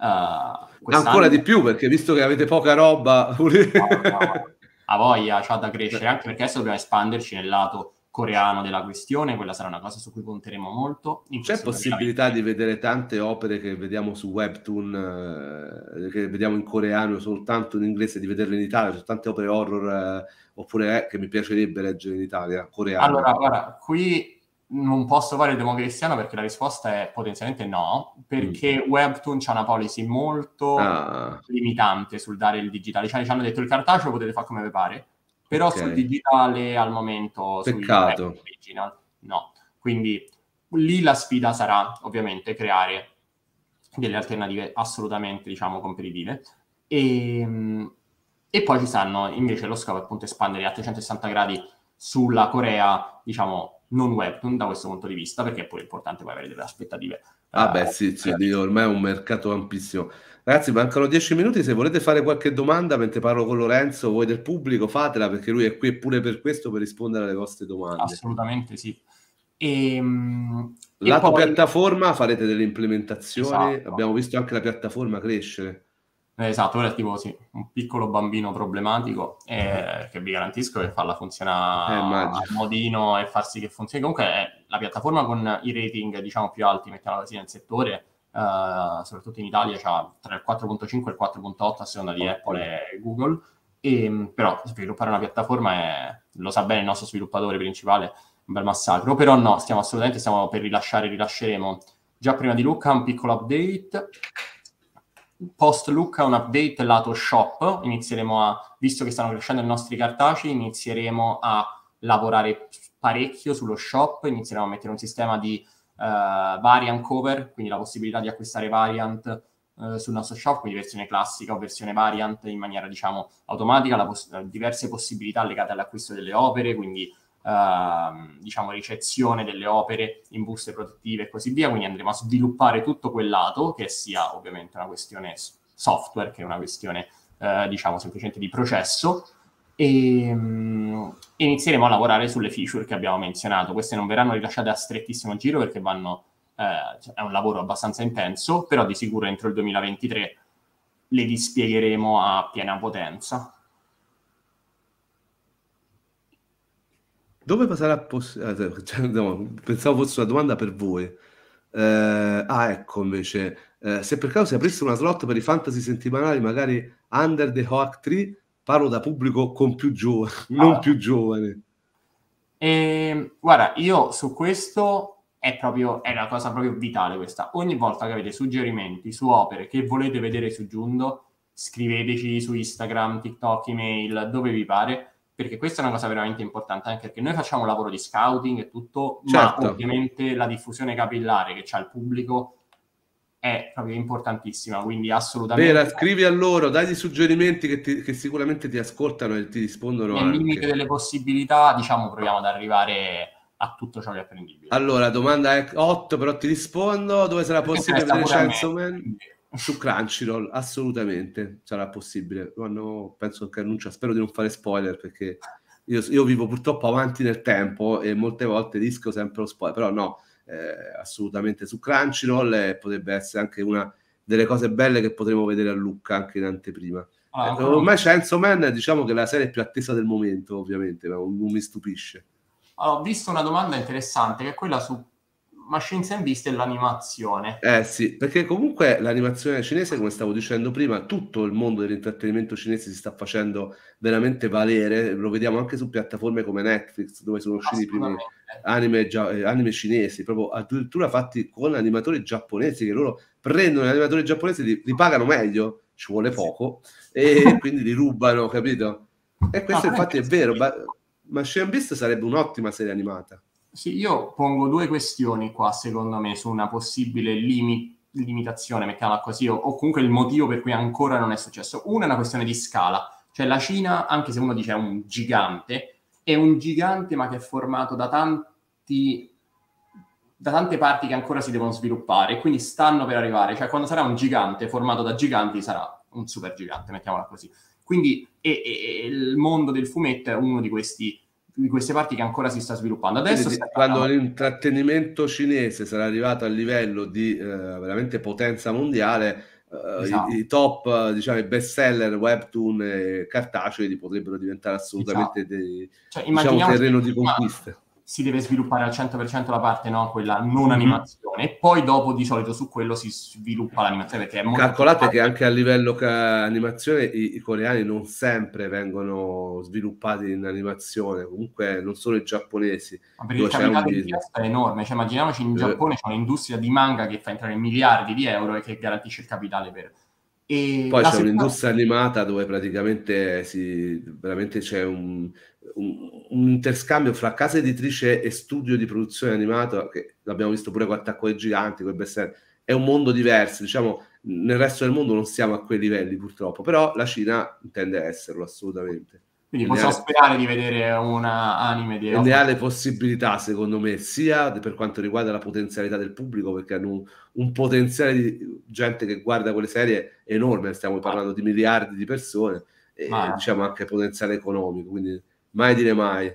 uh, Ancora quest'anime. di più, perché visto che avete poca roba, Ha voglia, c'ha da crescere, anche perché adesso dobbiamo espanderci nel lato coreano della questione, quella sarà una cosa su cui punteremo molto in c'è questo possibilità di duemilaventi. vedere tante opere che vediamo su Webtoon, eh, che vediamo in coreano soltanto in inglese, di vederle in Italia? Ci sono tante opere horror, eh, oppure eh, che mi piacerebbe leggere in Italia, Allora, coreane. guarda, qui non posso fare il democristiano perché la risposta è potenzialmente no, Mm. perché Webtoon c'ha una policy molto Ah, limitante sul dare il digitale. Cioè, ci hanno detto il cartaceo potete fare come vi pare, però ok. sul digitale al momento, sui web Peccato. original, no. Quindi lì la sfida sarà ovviamente creare delle alternative assolutamente, diciamo, competitive. E, e poi ci stanno, invece, lo scopo è appunto espandere a trecentosessanta gradi sulla Corea, diciamo, non webtoon da questo punto di vista, perché è pure importante poi avere delle aspettative. Ah beh, sì, sì, lì ormai è un mercato ampissimo. Ragazzi, mancano dieci minuti, se volete fare qualche domanda mentre parlo con Lorenzo, voi del pubblico, fatela, perché lui è qui pure per questo, per rispondere alle vostre domande. Assolutamente sì. E, lato e poi... piattaforma farete delle implementazioni, esatto. Abbiamo visto anche la piattaforma crescere. Esatto, ora è tipo sì, un piccolo bambino problematico eh, che vi garantisco che farla funzionare Eh, a immagino. modino e far sì che funzioni. Comunque è la piattaforma con i rating diciamo più alti, mettiamo così, nel settore, eh, soprattutto in Italia, c'ha tra il quattro virgola cinque e il quattro virgola otto a seconda di Apple e Google. E, però sviluppare una piattaforma è, lo sa bene il nostro sviluppatore principale, un bel massacro. Però no, stiamo assolutamente stiamo per rilasciare, rilasceremo già prima di Lucca un piccolo update. Post Lucca un update lato shop, inizieremo a, visto che stanno crescendo i nostri cartacei, inizieremo a lavorare parecchio sullo shop, inizieremo a mettere un sistema di uh, variant cover, quindi la possibilità di acquistare variant uh, sul nostro shop, quindi versione classica o versione variant in maniera diciamo automatica, la poss- diverse possibilità legate all'acquisto delle opere, quindi Uh, diciamo ricezione delle opere in buste protettive e così via, quindi andremo a sviluppare tutto quel lato, che sia ovviamente una questione software che è una questione uh, diciamo semplicemente di processo, e um, inizieremo a lavorare sulle feature che abbiamo menzionato. Queste non verranno rilasciate a strettissimo giro perché vanno uh, cioè è un lavoro abbastanza intenso, però di sicuro entro il duemilaventitré le dispiegheremo a piena potenza. Dove sarà possibile? Cioè, no, pensavo fosse una domanda per voi. Eh, ah, ecco invece, eh, se per caso si aprisse una slot per i fantasy settimanali, magari under the Hawk tre, parlo da pubblico con più giovane, non Ah, più giovane. E, guarda, io su questo è proprio è una cosa proprio vitale questa. Ogni volta che avete suggerimenti su opere che volete vedere su Giundo, scriveteci su Instagram, TikTok, email, dove vi pare, perché questa è una cosa veramente importante, anche perché noi facciamo un lavoro di scouting e tutto, Certo. ma ovviamente la diffusione capillare che c'ha il pubblico è proprio importantissima, quindi assolutamente... Vera, scrivi a loro, dagli suggerimenti che, ti, che sicuramente ti ascoltano e ti rispondono nel anche. limite delle possibilità, diciamo, proviamo ad arrivare a tutto ciò che è apprendibile. Allora, domanda è otto, però ti rispondo. Dove sarà possibile vedere Chainsaw Man? Su Crunchyroll, assolutamente sarà possibile. No, penso che annuncia, spero di non fare spoiler perché io, io vivo purtroppo avanti nel tempo e molte volte rischio sempre lo spoiler, però no, eh, assolutamente su Crunchyroll e potrebbe essere anche una delle cose belle che potremo vedere a Lucca anche in anteprima. Ah, eh, ormai Chainsaw Man diciamo che è la serie più attesa del momento, ovviamente, ma non, non mi stupisce. Ho visto una domanda interessante che è quella su Machines and Beast e l'animazione. Eh sì, perché comunque l'animazione cinese, come stavo dicendo prima, tutto il mondo dell'intrattenimento cinese si sta facendo veramente valere, lo vediamo anche su piattaforme come Netflix, dove sono usciti i primi anime, gia- eh, anime cinesi, proprio addirittura fatti con animatori giapponesi, che loro prendono gli animatori giapponesi, li, li pagano meglio, ci vuole poco, e quindi li rubano, capito? E questo No, infatti è vero, ma Machine Beast sarebbe un'ottima serie animata. Sì, io pongo due questioni qua, secondo me, su una possibile limi- limitazione, mettiamola così, o, o comunque il motivo per cui ancora non è successo. Una è una questione di scala, cioè la Cina, anche se uno dice è un gigante, è un gigante ma che è formato da tanti da tante parti che ancora si devono sviluppare e quindi stanno per arrivare, cioè quando sarà un gigante formato da giganti sarà un super gigante, mettiamola così. Quindi e, e, e il mondo del fumetto è uno di questi di queste parti che ancora si sta sviluppando. Adesso Quindi, sta quando l'intrattenimento cinese sarà arrivato a livello di eh, veramente potenza mondiale, eh, esatto. i, i top, diciamo, i best seller, webtoon e cartacei potrebbero diventare assolutamente Esatto. dei, Cioè, diciamo, terreno di prima conquista. si deve sviluppare al cento per cento la parte, no? Quella non Mm-hmm. animazione, e poi dopo di solito su quello si sviluppa l'animazione, perché è molto Calcolate che anche a livello ca- animazione i, i coreani non sempre vengono sviluppati in animazione, comunque non solo i giapponesi. Ma perché il capitale di richiesta è enorme, cioè immaginiamoci in Giappone c'è un'industria di manga che fa entrare miliardi di euro e che garantisce il capitale per... E poi c'è seconda... un'industria animata dove praticamente si, veramente c'è un, un, un interscambio fra casa editrice e studio di produzione animata, che l'abbiamo visto pure con Attacco ai Giganti, con Berserk. È un mondo diverso, diciamo, nel resto del mondo non siamo a quei livelli purtroppo, però la Cina intende esserlo assolutamente. Quindi possiamo sperare di vedere una anime di... E ne ha le possibilità, secondo me, sia per quanto riguarda la potenzialità del pubblico, perché hanno un, un potenziale di gente che guarda quelle serie enorme, stiamo parlando di miliardi di persone, e Ma, diciamo anche potenziale economico, quindi mai dire mai.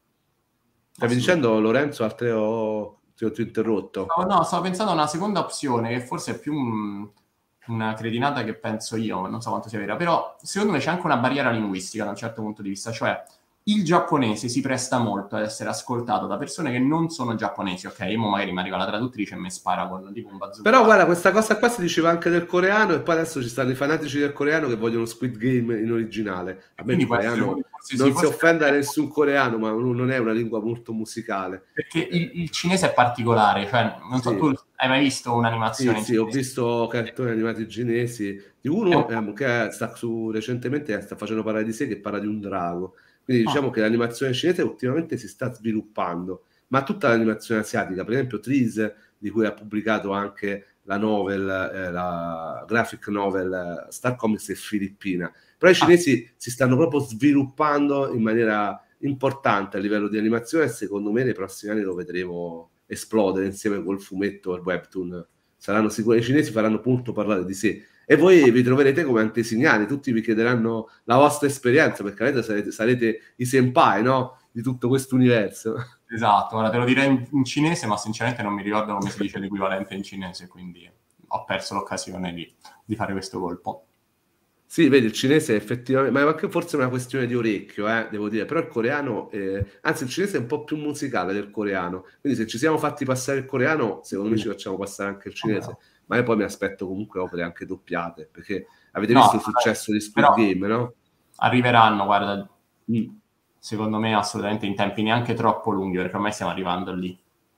Stavi dicendo, Lorenzo, altre ho... ti ho, ti ho interrotto? No, no, stavo pensando a una seconda opzione, che forse è più un, una cretinata che penso io, non so quanto sia vera, però secondo me c'è anche una barriera linguistica da un certo punto di vista, cioè il giapponese si presta molto ad essere ascoltato da persone che non sono giapponesi, ok? Mo magari mi arriva la traduttrice e mi spara con tipo un bazooka. Però guarda, questa cosa qua si diceva anche del coreano, e poi adesso ci stanno i fanatici del coreano che vogliono Squid Game in originale. A me il coreano non si offende a nessun coreano, ma non è una lingua molto musicale. Perché il, il cinese è particolare, cioè non so, Sì. tu hai mai visto un'animazione? Sì, sì, ho visto cartoni animati cinesi, di uno eh, che sta su, recentemente sta facendo parlare di sé, che parla di un drago. Quindi diciamo ah. che l'animazione cinese ultimamente si sta sviluppando, ma tutta l'animazione asiatica, per esempio Trees, di cui ha pubblicato anche la novel, eh, la graphic novel eh, Star Comics, è filippina. Però i cinesi ah. si stanno proprio sviluppando in maniera importante a livello di animazione, e secondo me nei prossimi anni lo vedremo esplodere insieme col fumetto e il webtoon. Saranno sicuri, i cinesi faranno molto parlare di sé, e voi vi troverete come antesignani, tutti vi chiederanno la vostra esperienza, perché sarete, sarete i senpai, no? Di tutto questo universo. Esatto, ora te lo direi in, in cinese, ma sinceramente non mi ricordo come si dice l'equivalente in cinese, quindi ho perso l'occasione di, di fare questo colpo. Sì, vedi, il cinese effettivamente, ma è anche forse una questione di orecchio, eh, devo dire, però il coreano, eh, anzi il cinese è un po' più musicale del coreano, quindi se ci siamo fatti passare il coreano, secondo me ci facciamo passare anche il cinese, okay. Ma io poi mi aspetto comunque opere anche doppiate, perché avete no, visto il successo di Squid Game, no? Arriveranno, guarda, mm. secondo me assolutamente in tempi neanche troppo lunghi, perché ormai stiamo arrivando lì.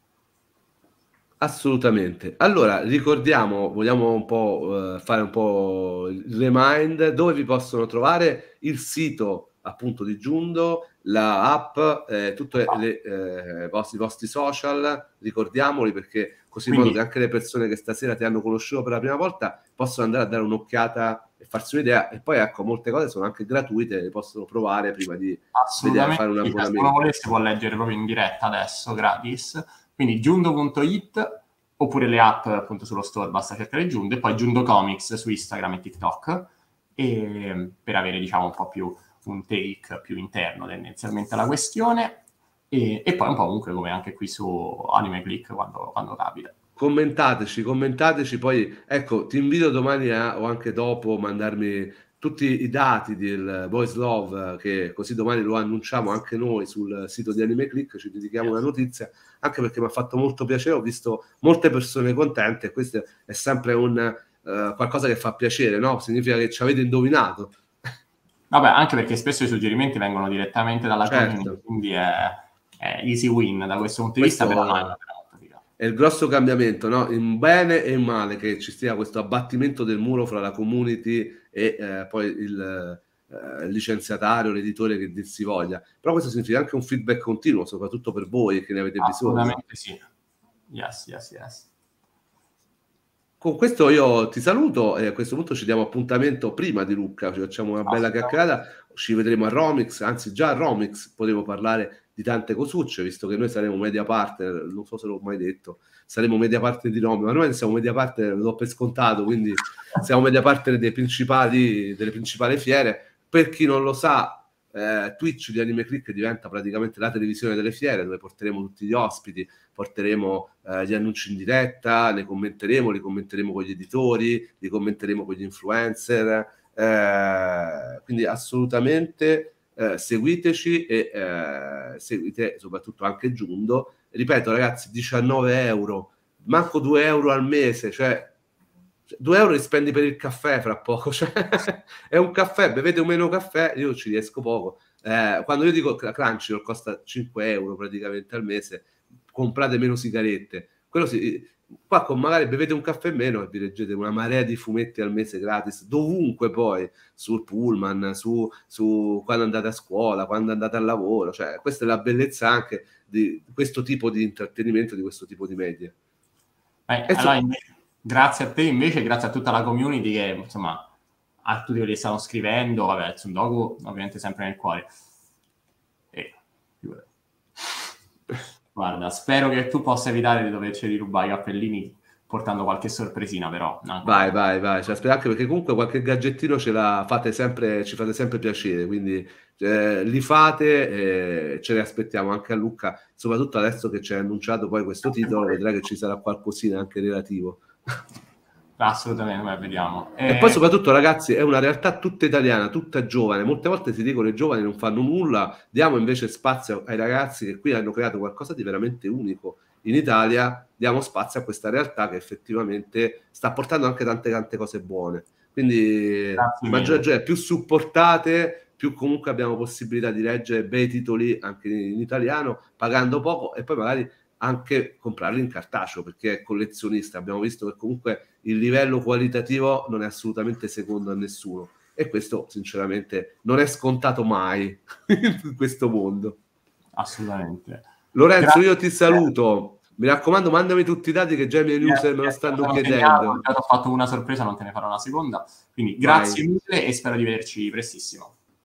Assolutamente. Allora, ricordiamo, vogliamo un po' eh, fare un po' il remind, dove vi possono trovare il sito appunto di Giundo, la app, eh, tutti eh, i vostri, vostri social, ricordiamoli, perché così in modo che anche le persone che stasera ti hanno conosciuto per la prima volta possono andare a dare un'occhiata e farsi un'idea, e poi ecco, molte cose sono anche gratuite, le possono provare prima di vedere, fare un abbonamento. Se uno volesse può leggere proprio in diretta adesso, gratis. Quindi giundo punto it, oppure le app appunto sullo store, basta cercare Giundo, e poi Giundo Comics su Instagram e TikTok, e, per avere diciamo un po' più un take più interno tendenzialmente alla questione, e, e poi un po' comunque come anche qui su Anime Click quando, quando capita. Commentateci, commentateci, poi ecco, ti invito domani a, o anche dopo, mandarmi tutti i dati del Voice Love, che così domani lo annunciamo anche noi sul sito di Anime Click, ci dedichiamo yes. una notizia, anche perché mi ha fatto molto piacere, ho visto molte persone contente, e questo è sempre un uh, qualcosa che fa piacere, no? Significa che ci avete indovinato. Vabbè, anche perché spesso i suggerimenti vengono direttamente dalla certo. community, quindi è, è easy win da questo punto di questo vista, però no, è il grosso cambiamento, no? In bene e in male, che ci sia questo abbattimento del muro fra la community e eh, poi il, eh, il licenziatario, l'editore, che dir si voglia. Però questo significa anche un feedback continuo, soprattutto per voi che ne avete bisogno. Assolutamente sì. Yes, yes, yes. Con questo io ti saluto, e a questo punto ci diamo appuntamento prima di Lucca, ci facciamo una bella chiacchierata, ci vedremo a Romix, anzi già a Romix potremo parlare di tante cosucce, visto che noi saremo media partner, non so se l'ho mai detto, saremo media partner di Rome, ma noi siamo media partner, lo do per scontato, quindi siamo media partner dei principali, delle principali fiere. Per chi non lo sa, eh, Twitch di Anime Click diventa praticamente la televisione delle fiere, dove porteremo tutti gli ospiti, porteremo eh, gli annunci in diretta, ne commenteremo, li commenteremo con gli editori, li commenteremo con gli influencer, eh, quindi assolutamente eh, seguiteci, e eh, seguite soprattutto anche Giundo. Ripeto ragazzi, diciannove euro, manco due euro al mese, cioè due euro li spendi per il caffè fra poco, cioè è un caffè, bevete un meno caffè, io ci riesco poco. Eh, quando io dico che Crunchyroll costa cinque euro praticamente al mese, comprate meno sigarette, quello si, qua con magari bevete un caffè in meno e vi leggete una marea di fumetti al mese gratis, dovunque, poi sul pullman, su, su quando andate a scuola, quando andate al lavoro, cioè questa è la bellezza anche di questo tipo di intrattenimento, di questo tipo di media. Eh, allora, invece, grazie a te invece, grazie a tutta la community che insomma a tutti quelli che stanno scrivendo, vabbè, Tsundoku ovviamente sempre nel cuore. E guarda, spero che tu possa evitare di doverci rubare i cappellini portando qualche sorpresina, però. No. Vai, vai, vai, cioè, aspetta, anche perché comunque qualche gadgettino ce la fate sempre, ci fate sempre piacere, quindi eh, li fate e ce ne aspettiamo anche a Lucca, soprattutto adesso che ci hai annunciato poi questo titolo, vedrai che ci sarà qualcosina anche relativo. Assolutamente, beh, vediamo. E... e poi soprattutto, ragazzi, è una realtà tutta italiana, tutta giovane. Molte volte si dicono che i giovani non fanno nulla, diamo invece spazio ai ragazzi che qui hanno creato qualcosa di veramente unico in Italia, diamo spazio a questa realtà che effettivamente sta portando anche tante tante cose buone. Quindi maggior, più supportate, più comunque abbiamo possibilità di leggere bei titoli anche in italiano, pagando poco, e poi magari anche comprarli in cartaceo, perché è collezionista. Abbiamo visto che comunque il livello qualitativo non è assolutamente secondo a nessuno, e questo sinceramente non è scontato mai in questo mondo. Assolutamente. Lorenzo, grazie. Io ti saluto, mi raccomando, mandami tutti i dati che già i miei user me lo stanno chiedendo. Già ho fatto una sorpresa, non te ne farò una seconda, quindi grazie Vai. mille e spero di vederci prestissimo.